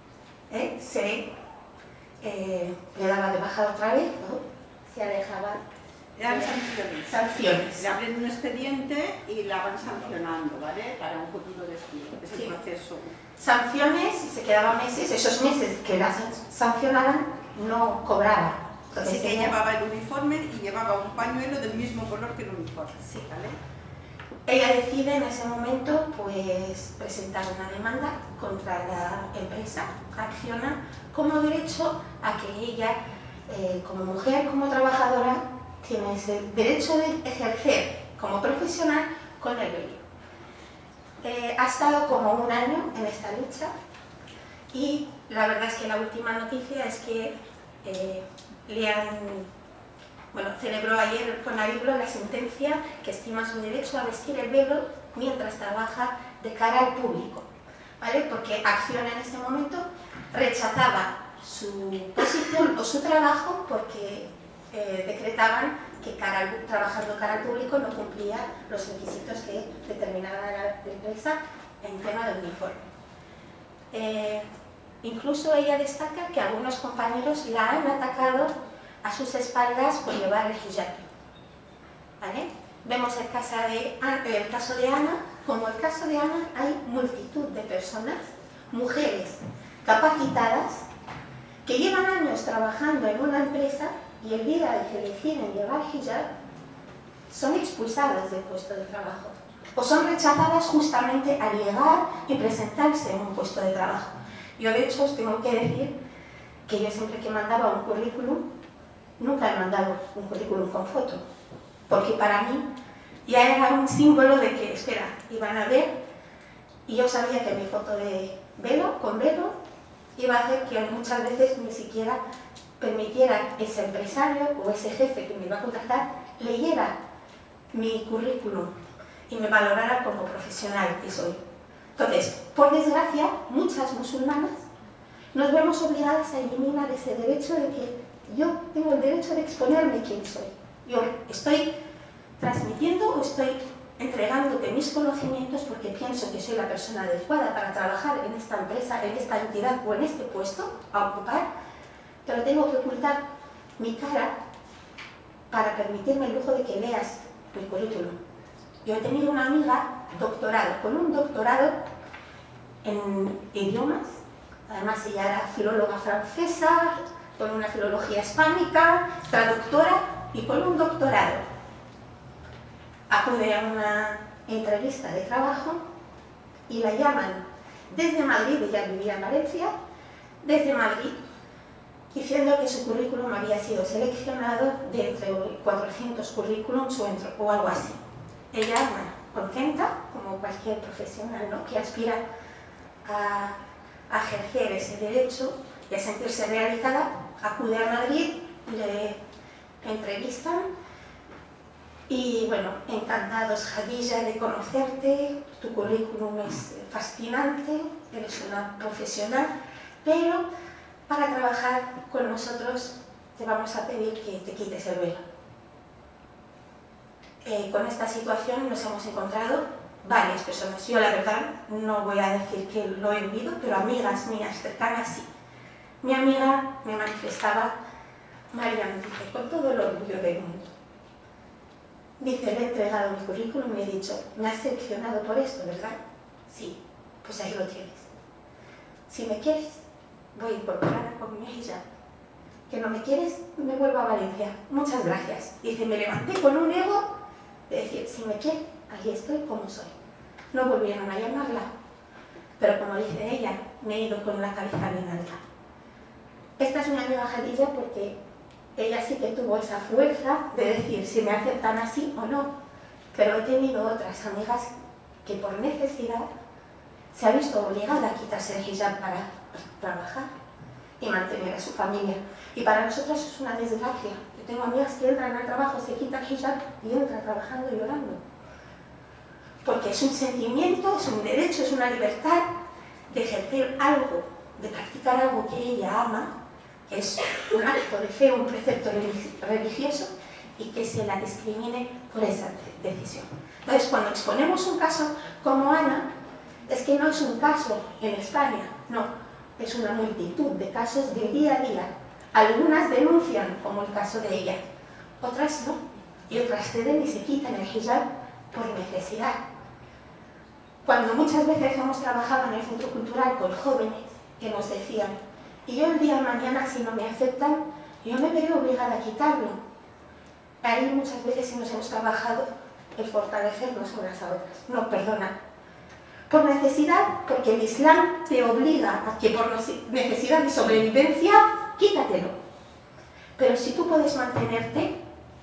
le daba de baja otra vez, ¿no? Se alejaba. Eran sanciones. Le abren un expediente y la van sancionando, ¿vale? Para un futuro despido. Es el proceso. Sanciones y se quedaba meses, esos meses que la sancionaban no cobraba. Entonces que llevaba el uniforme y llevaba un pañuelo del mismo color que el uniforme. Sí, ¿vale? Ella decide en ese momento pues, presentar una demanda contra la empresa Acciona como derecho a que ella, como mujer, como trabajadora, tiene ese derecho de ejercer como profesional con el velo. Ha estado como 1 año en esta lucha y la verdad es que la última noticia es que celebró ayer con Ariblo la sentencia que estima su derecho a vestir el velo mientras trabaja de cara al público, ¿vale? Porque Acciona en ese momento rechazaba su posición o su trabajo porque decretaban que trabajando cara al público no cumplía los requisitos que determinaba la empresa en tema de uniforme. Incluso ella destaca que algunos compañeros la han atacado a sus espaldas por llevar el hijab, ¿vale? Vemos el caso de Ana. Como el caso de Ana, hay multitud de personas, mujeres capacitadas, que llevan años trabajando en una empresa y el día de que deciden llevar hijab son expulsadas del puesto de trabajo o son rechazadas justamente al llegar y presentarse en un puesto de trabajo. Yo de hecho os tengo que decir que yo siempre que mandaba un currículum, nunca he mandado un currículum con foto, porque para mí ya era un símbolo de que, espera, iban a ver, y yo sabía que mi foto de velo, con velo, iba a hacer que muchas veces ni siquiera permitiera ese empresario o ese jefe que me iba a contratar leyera mi currículum y me valorara como profesional que soy. Entonces, por desgracia, muchas musulmanas nos vemos obligadas a eliminar ese derecho de que yo tengo el derecho de exponerme quién soy. Yo estoy transmitiendo o estoy entregándote mis conocimientos porque pienso que soy la persona adecuada para trabajar en esta empresa, en esta entidad o en este puesto a ocupar, pero tengo que ocultar mi cara para permitirme el lujo de que leas mi currículum. Yo he tenido una amiga doctorado, con un doctorado en idiomas, además ella era filóloga francesa, con una filología hispánica, traductora y con un doctorado. Acude a una entrevista de trabajo y la llaman desde Madrid, ella vivía en Valencia, desde Madrid, diciendo que su currículum había sido seleccionado de entre 400 currículums o algo así. Ella, bueno, contenta, como cualquier profesional, ¿no?, que aspira a ejercer ese derecho y a sentirse realizada, acude a Madrid, le entrevistan y, bueno, encantados, Khadija, de conocerte, tu currículum es fascinante, eres una profesional, pero para trabajar con nosotros te vamos a pedir que te quites el velo. Con esta situación nos hemos encontrado varias personas. Yo, la verdad, no voy a decir que lo he vivido, pero amigas mías cercanas sí. Mi amiga me manifestaba, Marian, dice, con todo el orgullo del mundo. Dice, le he entregado mi currículum y me he dicho, me has seleccionado por esto, ¿verdad? Sí, pues ahí lo tienes. Si me quieres, voy incorporada con mi hijab. Que no me quieres, me vuelvo a Valencia. Muchas gracias. Dice, me levanté con un ego de decir, si me quieres, ahí estoy como soy. No volvieron a llamarla, pero como dice ella, me he ido con la cabeza bien alta. Esta es mi amiga Khadija porque ella sí que tuvo esa fuerza de decir si me aceptan así o no, pero he tenido otras amigas que por necesidad se ha visto obligada a quitarse el hijab para trabajar y mantener a su familia. Y para nosotros es una desgracia. Yo tengo amigas que entran al trabajo, se quitan el hijab y entran trabajando y llorando. Porque es un sentimiento, es un derecho, es una libertad de ejercer algo, de practicar algo que ella ama, que es un acto de fe, un precepto religioso, y que se la discrimine por esa decisión. Entonces, cuando exponemos un caso como Ana, es que no es un caso en España, no, es una multitud de casos del día a día. Algunas denuncian, como el caso de ella, otras no, y otras ceden y se quitan el hijab por necesidad. Cuando muchas veces hemos trabajado en el centro cultural con jóvenes que nos decían, y yo el día de mañana, si no me aceptan, yo me veré obligada a quitarlo. Ahí muchas veces nos hemos trabajado el fortalecernos unas a otras. No, perdona. Por necesidad, porque el Islam te obliga a que por necesidad de sobrevivencia, quítatelo. Pero si tú puedes mantenerte,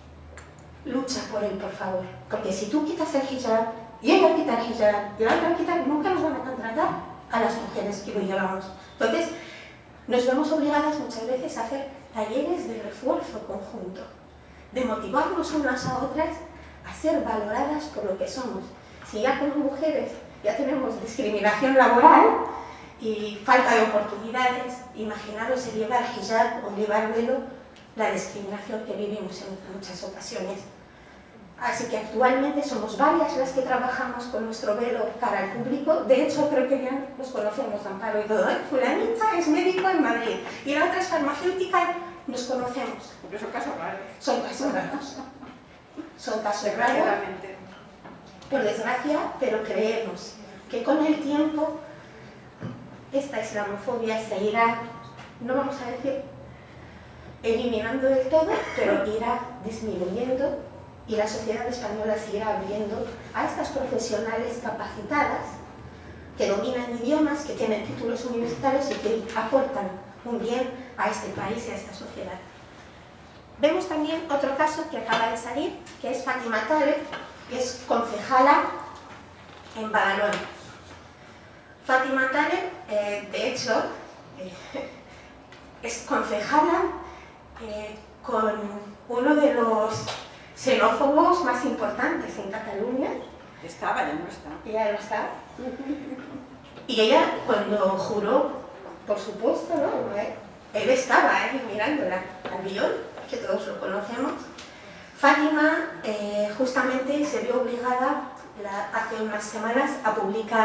lucha por él, por favor. Porque si tú quitas el hijab, y ella quita el hijab, y la otra quita, nunca nos van a contratar a las mujeres que lo llevamos. Entonces, nos vemos obligadas muchas veces a hacer talleres de refuerzo conjunto, de motivarnos unas a otras a ser valoradas por lo que somos. Si ya como mujeres ya tenemos discriminación laboral y falta de oportunidades, imaginaros el llevar hijab o llevar velo, la discriminación que vivimos en muchas ocasiones. Así que actualmente somos varias las que trabajamos con nuestro velo para el público. De hecho, creo que ya nos conocemos, Amparo y todo. Fulanita es médico en Madrid y la otra es farmacéutica, nos conocemos. Pero son casos raros. Son casos raros. Son casos raros, por desgracia, pero creemos que con el tiempo esta islamofobia se irá, no vamos a decir eliminando del todo, pero irá disminuyendo. Y la sociedad española seguirá abriendo a estas profesionales capacitadas que dominan idiomas, que tienen títulos universitarios y que aportan un bien a este país y a esta sociedad. Vemos también otro caso que acaba de salir, que es Fátima Taleb, que es concejala en Badalona. Fátima Taleb, de hecho, es concejala con uno de los xenófobos más importantes en Cataluña. Estaba, ya no está. Ella no está. Y ella, cuando juró, por supuesto, ¿no? Él estaba ahí mirándola al guión, que todos lo conocemos. Fátima justamente se vio obligada hace unas semanas a publicar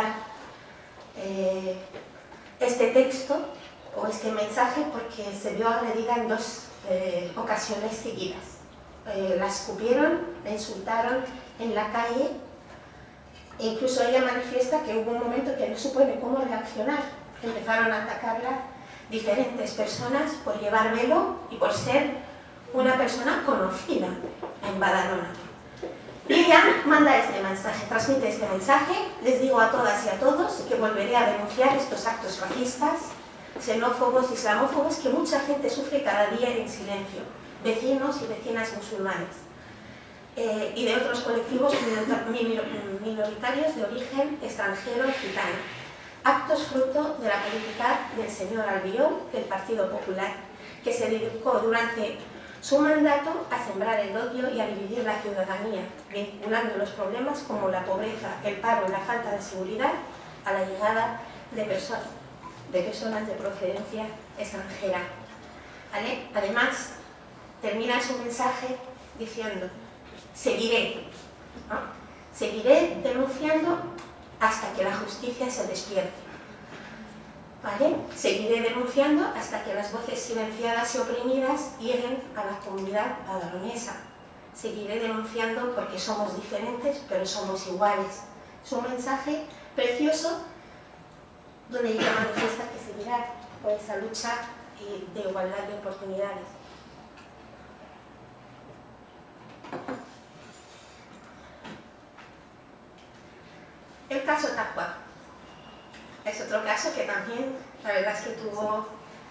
este texto o este mensaje porque se vio agredida en 2 ocasiones seguidas. La escupieron, la insultaron en la calle e incluso ella manifiesta que hubo un momento que no supo ni cómo reaccionar. Empezaron a atacarla diferentes personas por llevar velo y por ser una persona conocida en Badalona. Y ella manda este mensaje, transmite este mensaje: les digo a todas y a todos que volveré a denunciar estos actos racistas, xenófobos, islamófobos que mucha gente sufre cada día en silencio, vecinos y vecinas musulmanes, y de otros colectivos minoritarios de origen extranjero gitano. Actos fruto de la política del señor Albiol, del Partido Popular, que se dedicó durante su mandato a sembrar el odio y a dividir la ciudadanía, vinculando los problemas como la pobreza, el paro y la falta de seguridad a la llegada de personas de procedencia extranjera. ¿Vale? Además, termina su mensaje diciendo: seguiré, ¿no? Seguiré denunciando hasta que la justicia se despierte. ¿Vale? Seguiré denunciando hasta que las voces silenciadas y oprimidas lleguen a la comunidad badalonesa. Seguiré denunciando porque somos diferentes, pero somos iguales. Es un mensaje precioso donde ella manifiesta que seguirá por esa lucha de igualdad de oportunidades. El caso Taqwa es otro caso que también, la verdad es que tuvo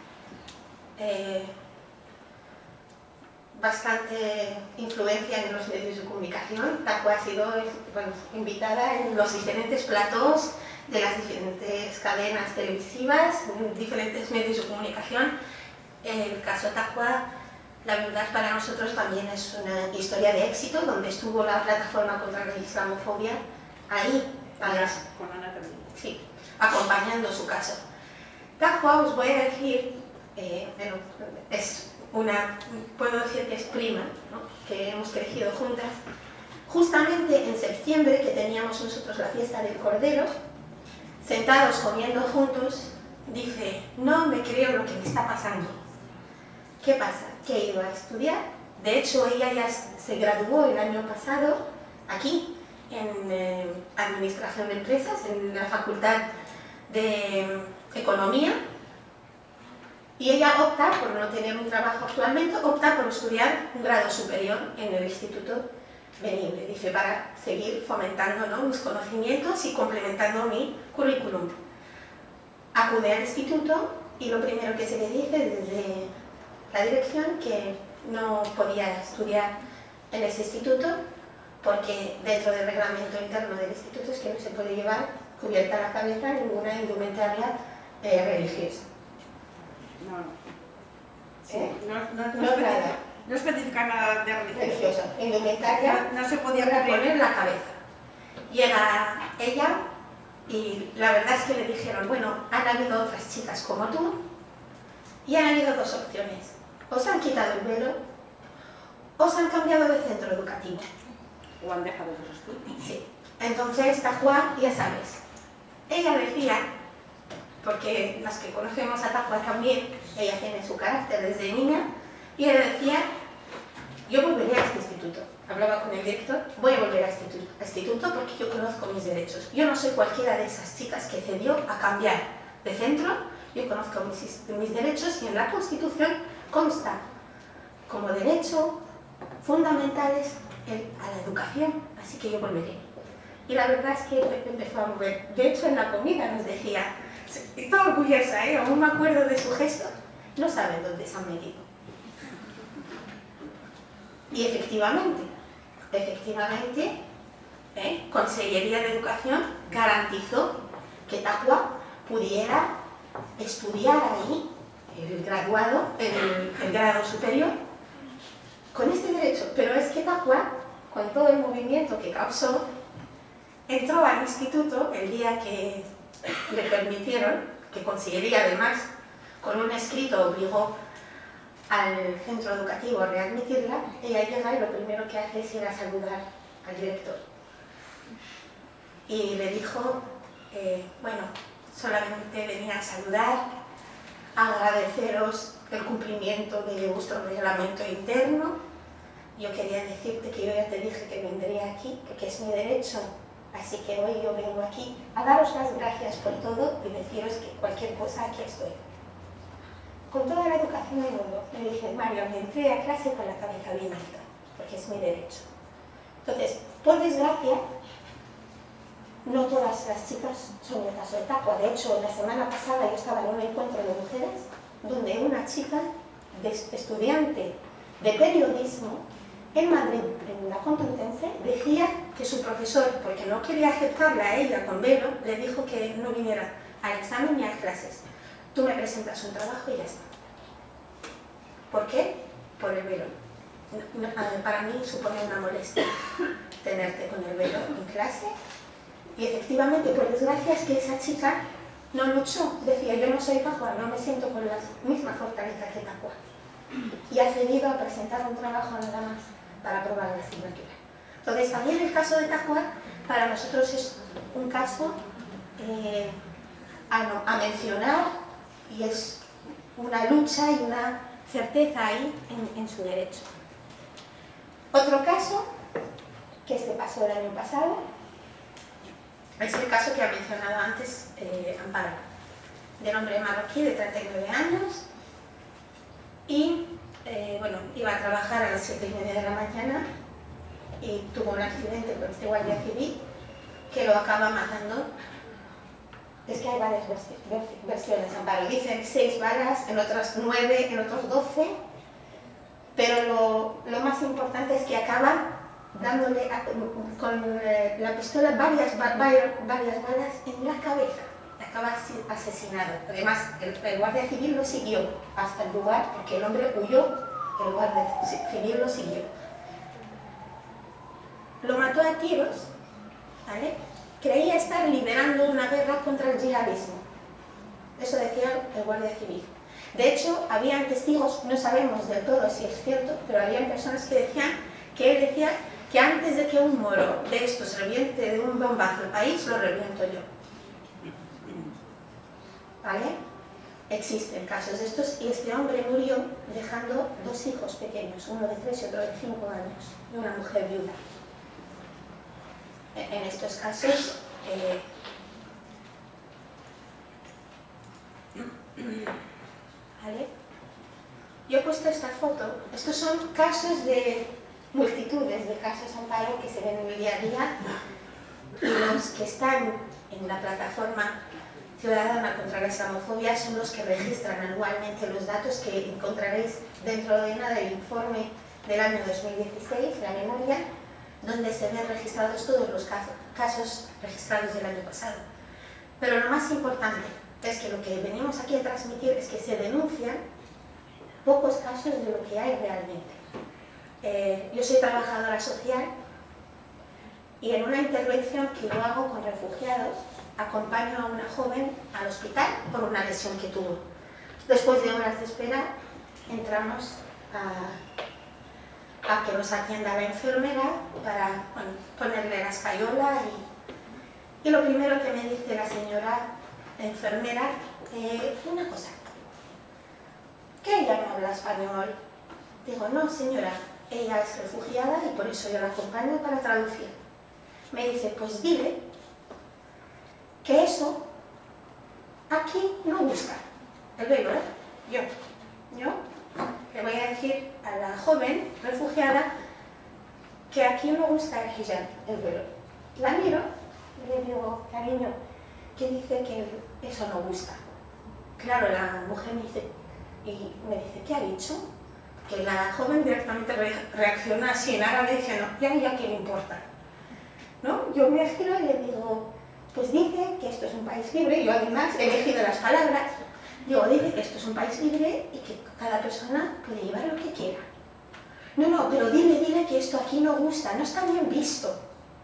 bastante influencia en los medios de comunicación. Taqwa ha sido invitada en los diferentes platós de las diferentes cadenas televisivas, en diferentes medios de comunicación. El caso Taqwa, la verdad, para nosotros también es una historia de éxito, donde estuvo la plataforma contra la islamofobia ahí, con Ana también. Sí, acompañando su caso. Taqwa, os voy a decir, bueno, es una, puedo decir que es prima, ¿no? Que hemos crecido juntas. Justamente en septiembre, que teníamos nosotros la fiesta del Cordero, sentados comiendo juntos, dice: no me creo lo que me está pasando. ¿Qué pasa? Que he ido a estudiar. De hecho, ella ya se graduó el año pasado aquí, en Administración de Empresas, en la Facultad de Economía, y ella opta, por no tener un trabajo actualmente, opta por estudiar un grado superior en el Instituto Benible, dice, para seguir fomentando, ¿no?, mis conocimientos y complementando mi currículum. Acude al instituto y lo primero que se le dice desde la dirección que no podía estudiar en ese instituto porque dentro del reglamento interno del instituto es que no se puede llevar cubierta la cabeza ninguna indumentaria religiosa. No especifica nada de religiosa. Indumentaria no se podía poner la cabeza. Llega ella y la verdad es que le dijeron: bueno, han habido otras chicas como tú y han habido 2 opciones. Os han quitado el velo, os han cambiado de centro educativo. O han dejado los estudios. Sí. Entonces, Taqwa, ya sabes, ella decía, porque las que conocemos a Taqwa también, ella tiene su carácter desde niña, y ella decía: yo volveré a este instituto. Hablaba con el director: voy a volver a este instituto porque yo conozco mis derechos. Yo no soy cualquiera de esas chicas que cedió a cambiar de centro. Yo conozco mis derechos y en la Constitución consta como derecho fundamentales a la educación, así que yo volveré. Y la verdad es que empezó a mover. De hecho, en la comida nos decía, y toda orgullosa, aún me acuerdo de su gesto: no saben dónde se han metido. Y efectivamente, Consellería de Educación garantizó que Taqwa pudiera estudiar ahí el grado superior con este derecho. Pero es que Taqwa, con todo el movimiento que causó, entró al instituto el día que le permitieron, que Consellería además con un escrito obligó al centro educativo a readmitirla. Ella llega y lo primero que hace es ir a saludar al director. Y le dijo, bueno, solamente venía a saludar, a agradeceros el cumplimiento de vuestro reglamento interno. Yo quería decirte que yo ya te dije que vendría aquí, que es mi derecho, así que hoy yo vengo aquí a daros las gracias por todo y deciros que cualquier cosa aquí estoy. Con toda la educación del mundo, le dije, Mario, me entré a clase con la cabeza bien alta, porque es mi derecho. Entonces, por desgracia, no todas las chicas son el caso de Taqwa. De hecho, la semana pasada yo estaba en un encuentro de mujeres donde una chica, estudiante de periodismo en Madrid, en la Complutense, decía que su profesor, porque no quería aceptarla a ella con velo, le dijo que no viniera al examen ni a clases. Tú me presentas un trabajo y ya está. ¿Por qué? Por el velo. Para mí supone una molestia tenerte con el velo en clase. Y efectivamente, por desgracia, es que esa chica no luchó. Decía, yo no soy Taqwa, no me siento con la misma fortaleza que Taqwa. Y ha cedido a presentar un trabajo nada más para aprobar la asignatura. Entonces, también el caso de Taqwa para nosotros es un caso a mencionar, y es una lucha y una certeza ahí en su derecho. Otro caso, que este pasó el año pasado, es el caso que ha mencionado antes Amparo, de hombre marroquí de 39 años y bueno, iba a trabajar a las 7:30 de la mañana y tuvo un accidente con este guardia civil que lo acaba matando. Es que hay varias versiones, Amparo. Dicen 6 balas, en otras 9, en otros 12, pero lo más importante es que acaba dándole con la pistola varias balas en la cabeza. Acaba asesinado. Además, el guardia civil lo siguió hasta el lugar, porque el hombre huyó, el guardia civil lo siguió. Lo mató a tiros, ¿vale? Creía estar liderando una guerra contra el yihadismo. Eso decía el guardia civil. De hecho, habían testigos, no sabemos del todo si es cierto, pero habían personas que decían que él decía que antes de que un moro de estos reviente de un bombazo el país, lo reviento yo. ¿Vale? Existen casos de estos y este hombre murió dejando 2 hijos pequeños, uno de 3 y otro de 5 años, y una mujer viuda. En estos casos, ¿vale? Yo he puesto esta foto. Estos son casos de multitudes de casos, Amparo, que se ven en el día a día, y los que están en la plataforma ciudadana contra la islamofobia son los que registran anualmente los datos que encontraréis dentro de nada del informe del año 2016, la memoria, donde se ven registrados todos los casos registrados del año pasado. Pero lo más importante es que lo que venimos aquí a transmitir es que se denuncian pocos casos de lo que hay realmente. Yo soy trabajadora social y en una intervención que yo hago con refugiados, acompaño a una joven al hospital por una lesión que tuvo. Después de horas de espera, entramos a que nos atienda la enfermera para ponerle la escayola y lo primero que me dice la señora enfermera, una cosa, que ella no habla español. Digo, no señora, ella es refugiada y por eso yo la acompaño para traducir. Me dice, pues dile que eso aquí no gusta. El velo, yo le voy a decir a la joven refugiada que aquí no gusta el hijab, el velo. La miro y le digo, cariño, que dice que eso no gusta. Claro, la mujer me dice, ¿qué ha dicho? que la joven directamente reacciona así en árabe diciendo, ya ¿qué le importa? ¿No? Yo me giro y le digo, pues dice que esto es un país libre, yo además he elegido las palabras, digo, dice que esto es un país libre y que cada persona puede llevar lo que quiera. No, pero dile que esto aquí no gusta, no está bien visto.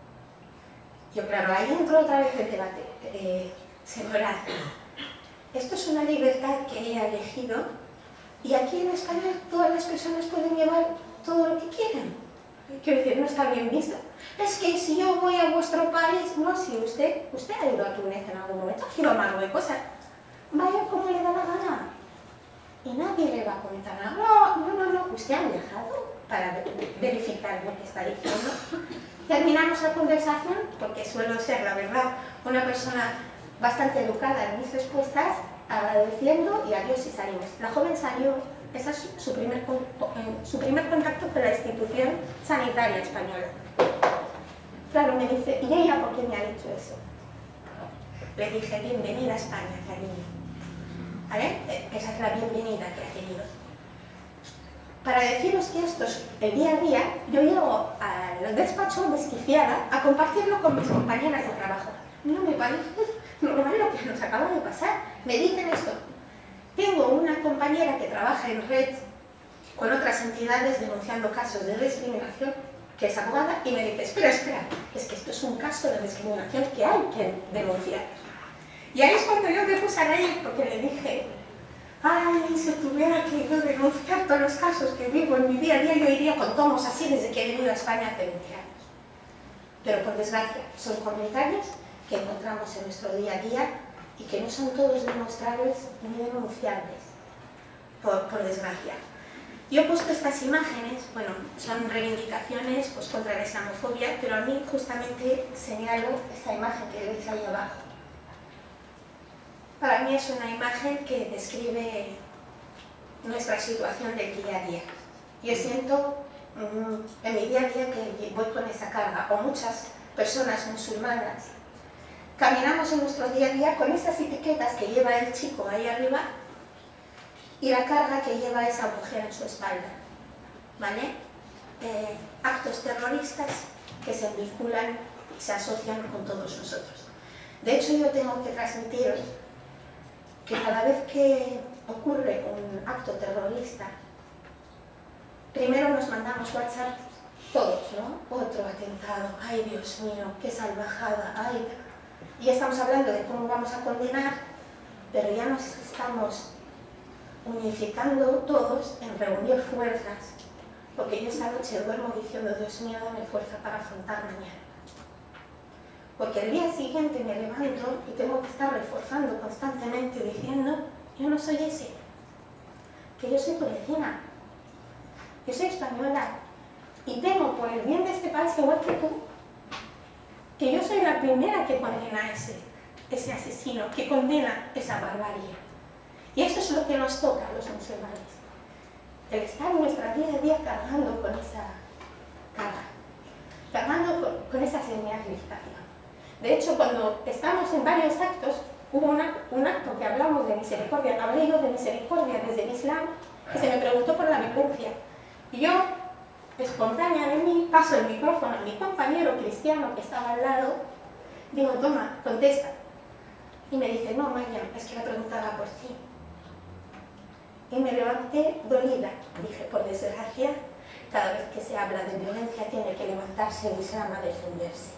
Yo, claro, ahí entró otra vez el debate. Señora, esto es una libertad que ella ha elegido y aquí en España todas las personas pueden llevar todo lo que quieran. Quiero decir, no está bien visto. Es que si yo voy a vuestro país, no, si usted ha ido a Túnez en algún momento, ha ido a Marruecos, vaya como le da la gana. Y nadie le va a comentar nada. No, usted ha viajado para verificar lo que está diciendo. Terminamos la conversación, porque suelo ser, la verdad, una persona bastante educada en mis respuestas, agradeciendo y adiós y salimos. La joven salió, ese es su primer contacto con la institución sanitaria española. Claro, me dice, ¿y ella por qué me ha dicho eso? Le dije, bienvenida a España, cariño. ¿Vale? Esa es la bienvenida que ha tenido. Para deciros que esto es el día a día, yo llego al despacho desquiciada a compartirlo con mis compañeras de trabajo. No me parece normal lo que nos acaba de pasar. Me dicen esto. Tengo una compañera que trabaja en red con otras entidades denunciando casos de discriminación, que es abogada, y me dice, espera, es que esto es un caso de discriminación que hay que denunciar. Y ahí es cuando yo me puse a reír, porque le dije, ay, si tuviera que yo denunciar todos los casos que vivo en mi día a día, yo iría con tomos así desde que he venido a España hace 20 años. Pero por desgracia, son comentarios que encontramos en nuestro día a día y que no son todos demostrables ni denunciables, por desgracia. Yo he puesto estas imágenes, bueno, son reivindicaciones pues, contra la islamofobia, pero a mí justamente señalo esta imagen que veis ahí abajo. Para mí es una imagen que describe nuestra situación del día a día. Yo siento en mi día a día que voy con esa carga, o muchas personas musulmanas caminamos en nuestro día a día con esas etiquetas que lleva el chico ahí arriba y la carga que lleva esa mujer en su espalda, ¿vale? Actos terroristas que se vinculan y se asocian con todos nosotros. De hecho, yo tengo que transmitiros que cada vez que ocurre un acto terrorista, primero nos mandamos WhatsApp todos, ¿no? Otro atentado, ay Dios mío, qué salvajada, ay. Y estamos hablando de cómo vamos a condenar, pero ya nos estamos unificando todos en reunir fuerzas, porque yo esa noche duermo diciendo, Dios mío, dame fuerza para afrontar mañana. Porque el día siguiente me levanto y tengo que estar reforzando constantemente diciendo, yo no soy ese, que yo soy tu vecina, yo soy española y temo por el bien de este país, igual que tú, que yo soy la primera que condena a ese asesino, que condena esa barbarie. Y eso es lo que nos toca a los musulmanes, el estar en nuestra día a día cargando con esa carga, cargando con esa señalización. De hecho, cuando estamos en varios actos, hubo un acto que hablamos de misericordia, hablé yo de misericordia desde el Islam, que se me preguntó por la violencia. Y yo, espontánea de mí, paso el micrófono a mi compañero cristiano que estaba al lado, digo, toma, contesta. Y me dice, no, Mariam, es que la preguntaba por ti. Y me levanté dolida. Dije, por desgracia, cada vez que se habla de violencia tiene que levantarse el Islam a defenderse.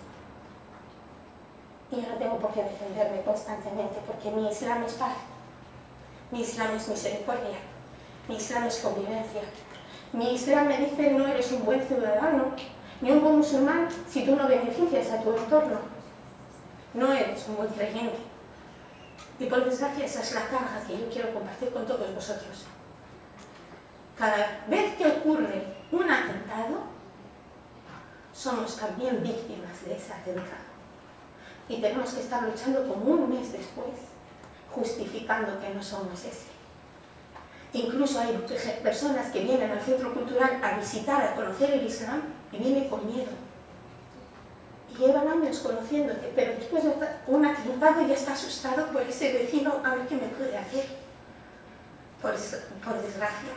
Y yo no tengo por qué defenderme constantemente, porque mi Islam es paz, mi Islam es misericordia, mi Islam es convivencia. Mi Islam me dice, no eres un buen ciudadano, ni un buen musulmán si tú no beneficias a tu entorno. No eres un buen creyente. Y por desgracia esa es la carga que yo quiero compartir con todos vosotros. Cada vez que ocurre un atentado, somos también víctimas de ese atentado. Y tenemos que estar luchando como un mes después, justificando que no somos ese. Incluso hay personas que vienen al centro cultural a visitar, a conocer el Islam, y vienen con miedo. Y llevan años conociéndote, pero después de un atentado ya está asustado por ese vecino a ver qué me puede hacer. Por desgracia.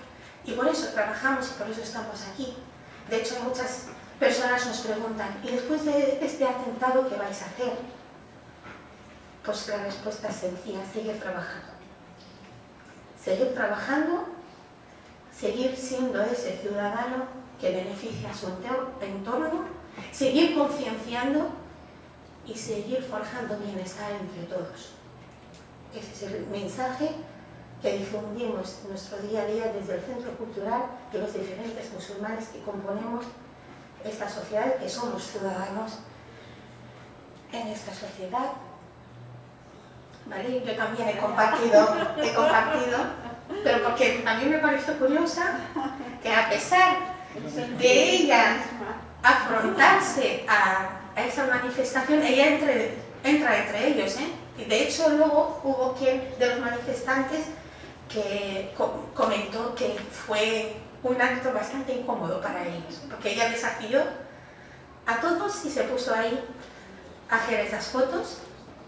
Y por eso trabajamos y por eso estamos aquí. De hecho, muchas personas nos preguntan, ¿y después de este atentado qué vais a hacer? Pues la respuesta es sencilla, seguir trabajando. Seguir trabajando, seguir siendo ese ciudadano que beneficia a su entorno, seguir concienciando y seguir forjando bienestar entre todos. Ese es el mensaje que difundimos en nuestro día a día desde el Centro Cultural y los diferentes musulmanes que componemos esta sociedad, que somos ciudadanos en esta sociedad. ¿Vale? Yo también he compartido, pero porque a mí me parece curiosa que a pesar de ella afrontarse a esa manifestación, ella entra entre ellos, ¿eh? De hecho, luego hubo quien de los manifestantes que comentó que fue un acto bastante incómodo para ellos, porque ella desafió a todos y se puso ahí a hacer esas fotos.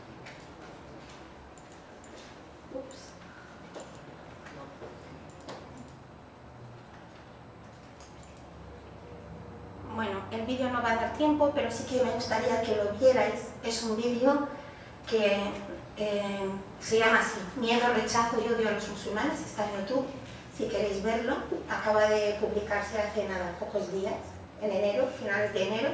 Bueno, el vídeo no va a dar tiempo, pero sí que me gustaría que lo vierais. Es un vídeo que se llama así, Miedo, rechazo y odio a los musulmanes, está en YouTube, si queréis verlo. Acaba de publicarse hace nada, pocos días, en enero, finales de enero.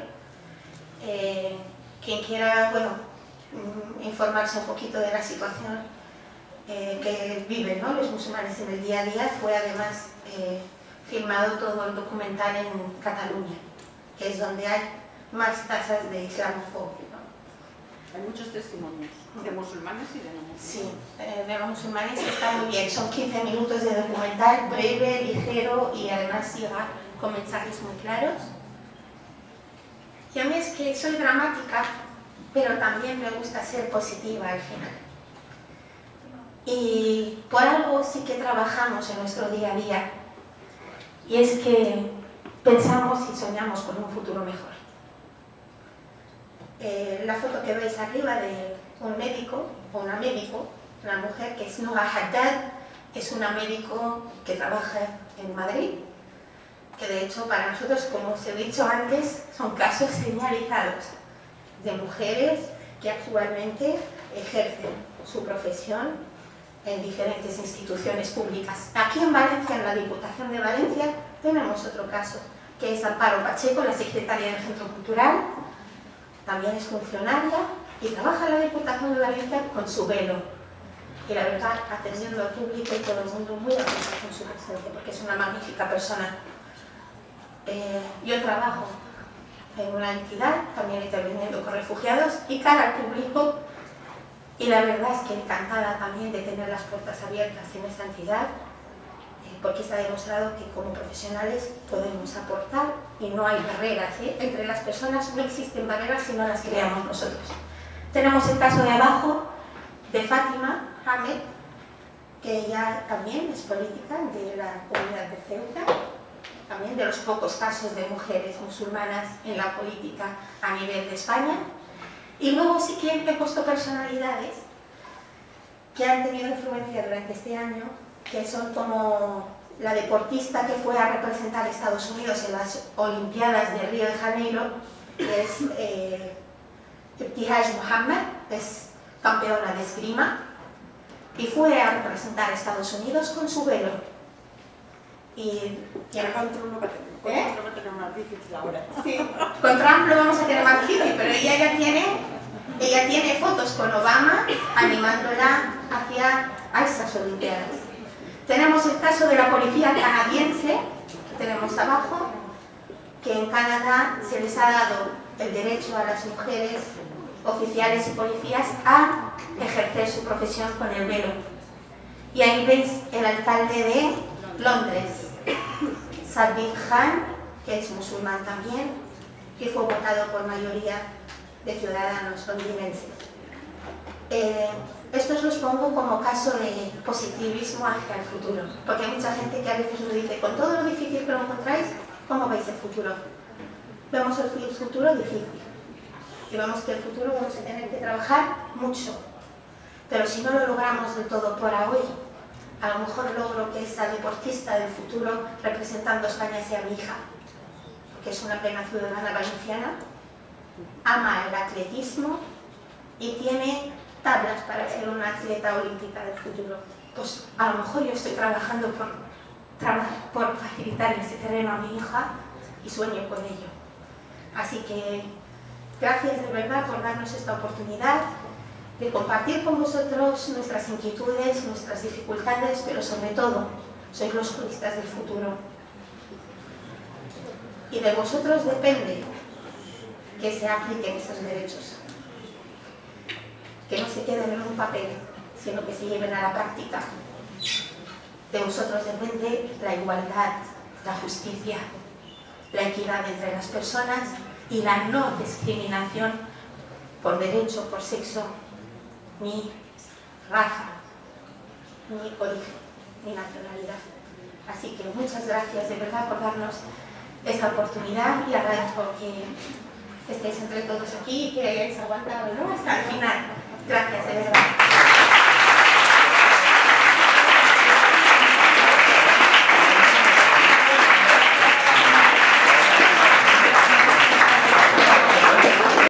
Quien quiera, bueno, informarse un poquito de la situación que viven, ¿no?, los musulmanes en el día a día, fue además filmado todo el documental en Cataluña, que es donde hay más tasas de islamofobia, ¿no? Hay muchos testimonios de musulmanes y de no musulmanes. Sí, de los musulmanes está muy bien. Son 15 minutos de documental, breve, ligero y además llega con mensajes muy claros. Y a mí es que soy dramática, pero también me gusta ser positiva al final. Y por algo sí que trabajamos en nuestro día a día, y es que pensamos y soñamos con un futuro mejor. La foto que veis arriba de un médico o una médico, una mujer que es Noura Haddad, es una médico que trabaja en Madrid, que de hecho para nosotros, como os he dicho antes, son casos señalizados de mujeres que actualmente ejercen su profesión en diferentes instituciones públicas. Aquí en Valencia, en la Diputación de Valencia, tenemos otro caso, que es Amparo Pacheco, la secretaria del Centro Cultural, también es funcionaria y trabaja en la Diputación de Valencia con su velo. Y la verdad, atendiendo al público y todo el mundo muy atento con su presencia, porque es una magnífica persona. Yo trabajo en una entidad, también interviniendo con refugiados y cara al público, y la verdad es que encantada también de tener las puertas abiertas en esta entidad, porque se ha demostrado que como profesionales podemos aportar y no hay barreras, ¿eh? Entre las personas no existen barreras si no las creamos nosotros. Tenemos el caso de abajo de Fátima Ahmed, que ella también es política de la comunidad de Ceuta, también de los pocos casos de mujeres musulmanas en la política a nivel de España. Y luego sí que he puesto personalidades que han tenido influencia durante este año, que son como la deportista que fue a representar a Estados Unidos en las Olimpiadas de Río de Janeiro, que es Ibtihaj Muhammad, es campeona de esgrima, y fue a representar a Estados Unidos con su velo. Y Con Trump va a tener más difícil ahora. Sí, con Trump lo vamos a tener más difícil, pero ella ya tiene fotos con Obama animándola a esas Olimpiadas. Tenemos el caso de la policía canadiense, que tenemos abajo, que en Canadá se les ha dado el derecho a las mujeres oficiales y policías a ejercer su profesión con el velo. Y ahí veis el alcalde de Londres, Sadiq Khan, que es musulmán también, que fue votado por mayoría de ciudadanos londinenses. Estos los pongo como caso de positivismo hacia el futuro, porque hay mucha gente que a veces nos dice, con todo lo difícil que lo encontráis, ¿cómo veis el futuro? Vemos el futuro difícil, y vemos que el futuro vamos a tener que trabajar mucho, pero si no lo logramos del todo por hoy, a lo mejor logro que esa deportista del futuro representando a España sea mi hija, porque es una plena ciudadana valenciana, ama el atletismo y tiene tablas para ser una atleta olímpica del futuro. Pues a lo mejor yo estoy trabajando por facilitar ese terreno a mi hija y sueño con ello. Así que gracias de verdad por darnos esta oportunidad de compartir con vosotros nuestras inquietudes, nuestras dificultades, pero sobre todo, sois los juristas del futuro. Y de vosotros depende que se apliquen esos derechos. Que no se queden en un papel, sino que se lleven a la práctica. De vosotros depende la igualdad, la justicia, la equidad entre las personas y la no discriminación por derecho, por sexo, ni raza, ni origen, ni nacionalidad. Así que muchas gracias de verdad por darnos esta oportunidad y agradezco que estéis entre todos aquí y que hayáis aguantado, ¿no?, hasta el final. Gracias de verdad.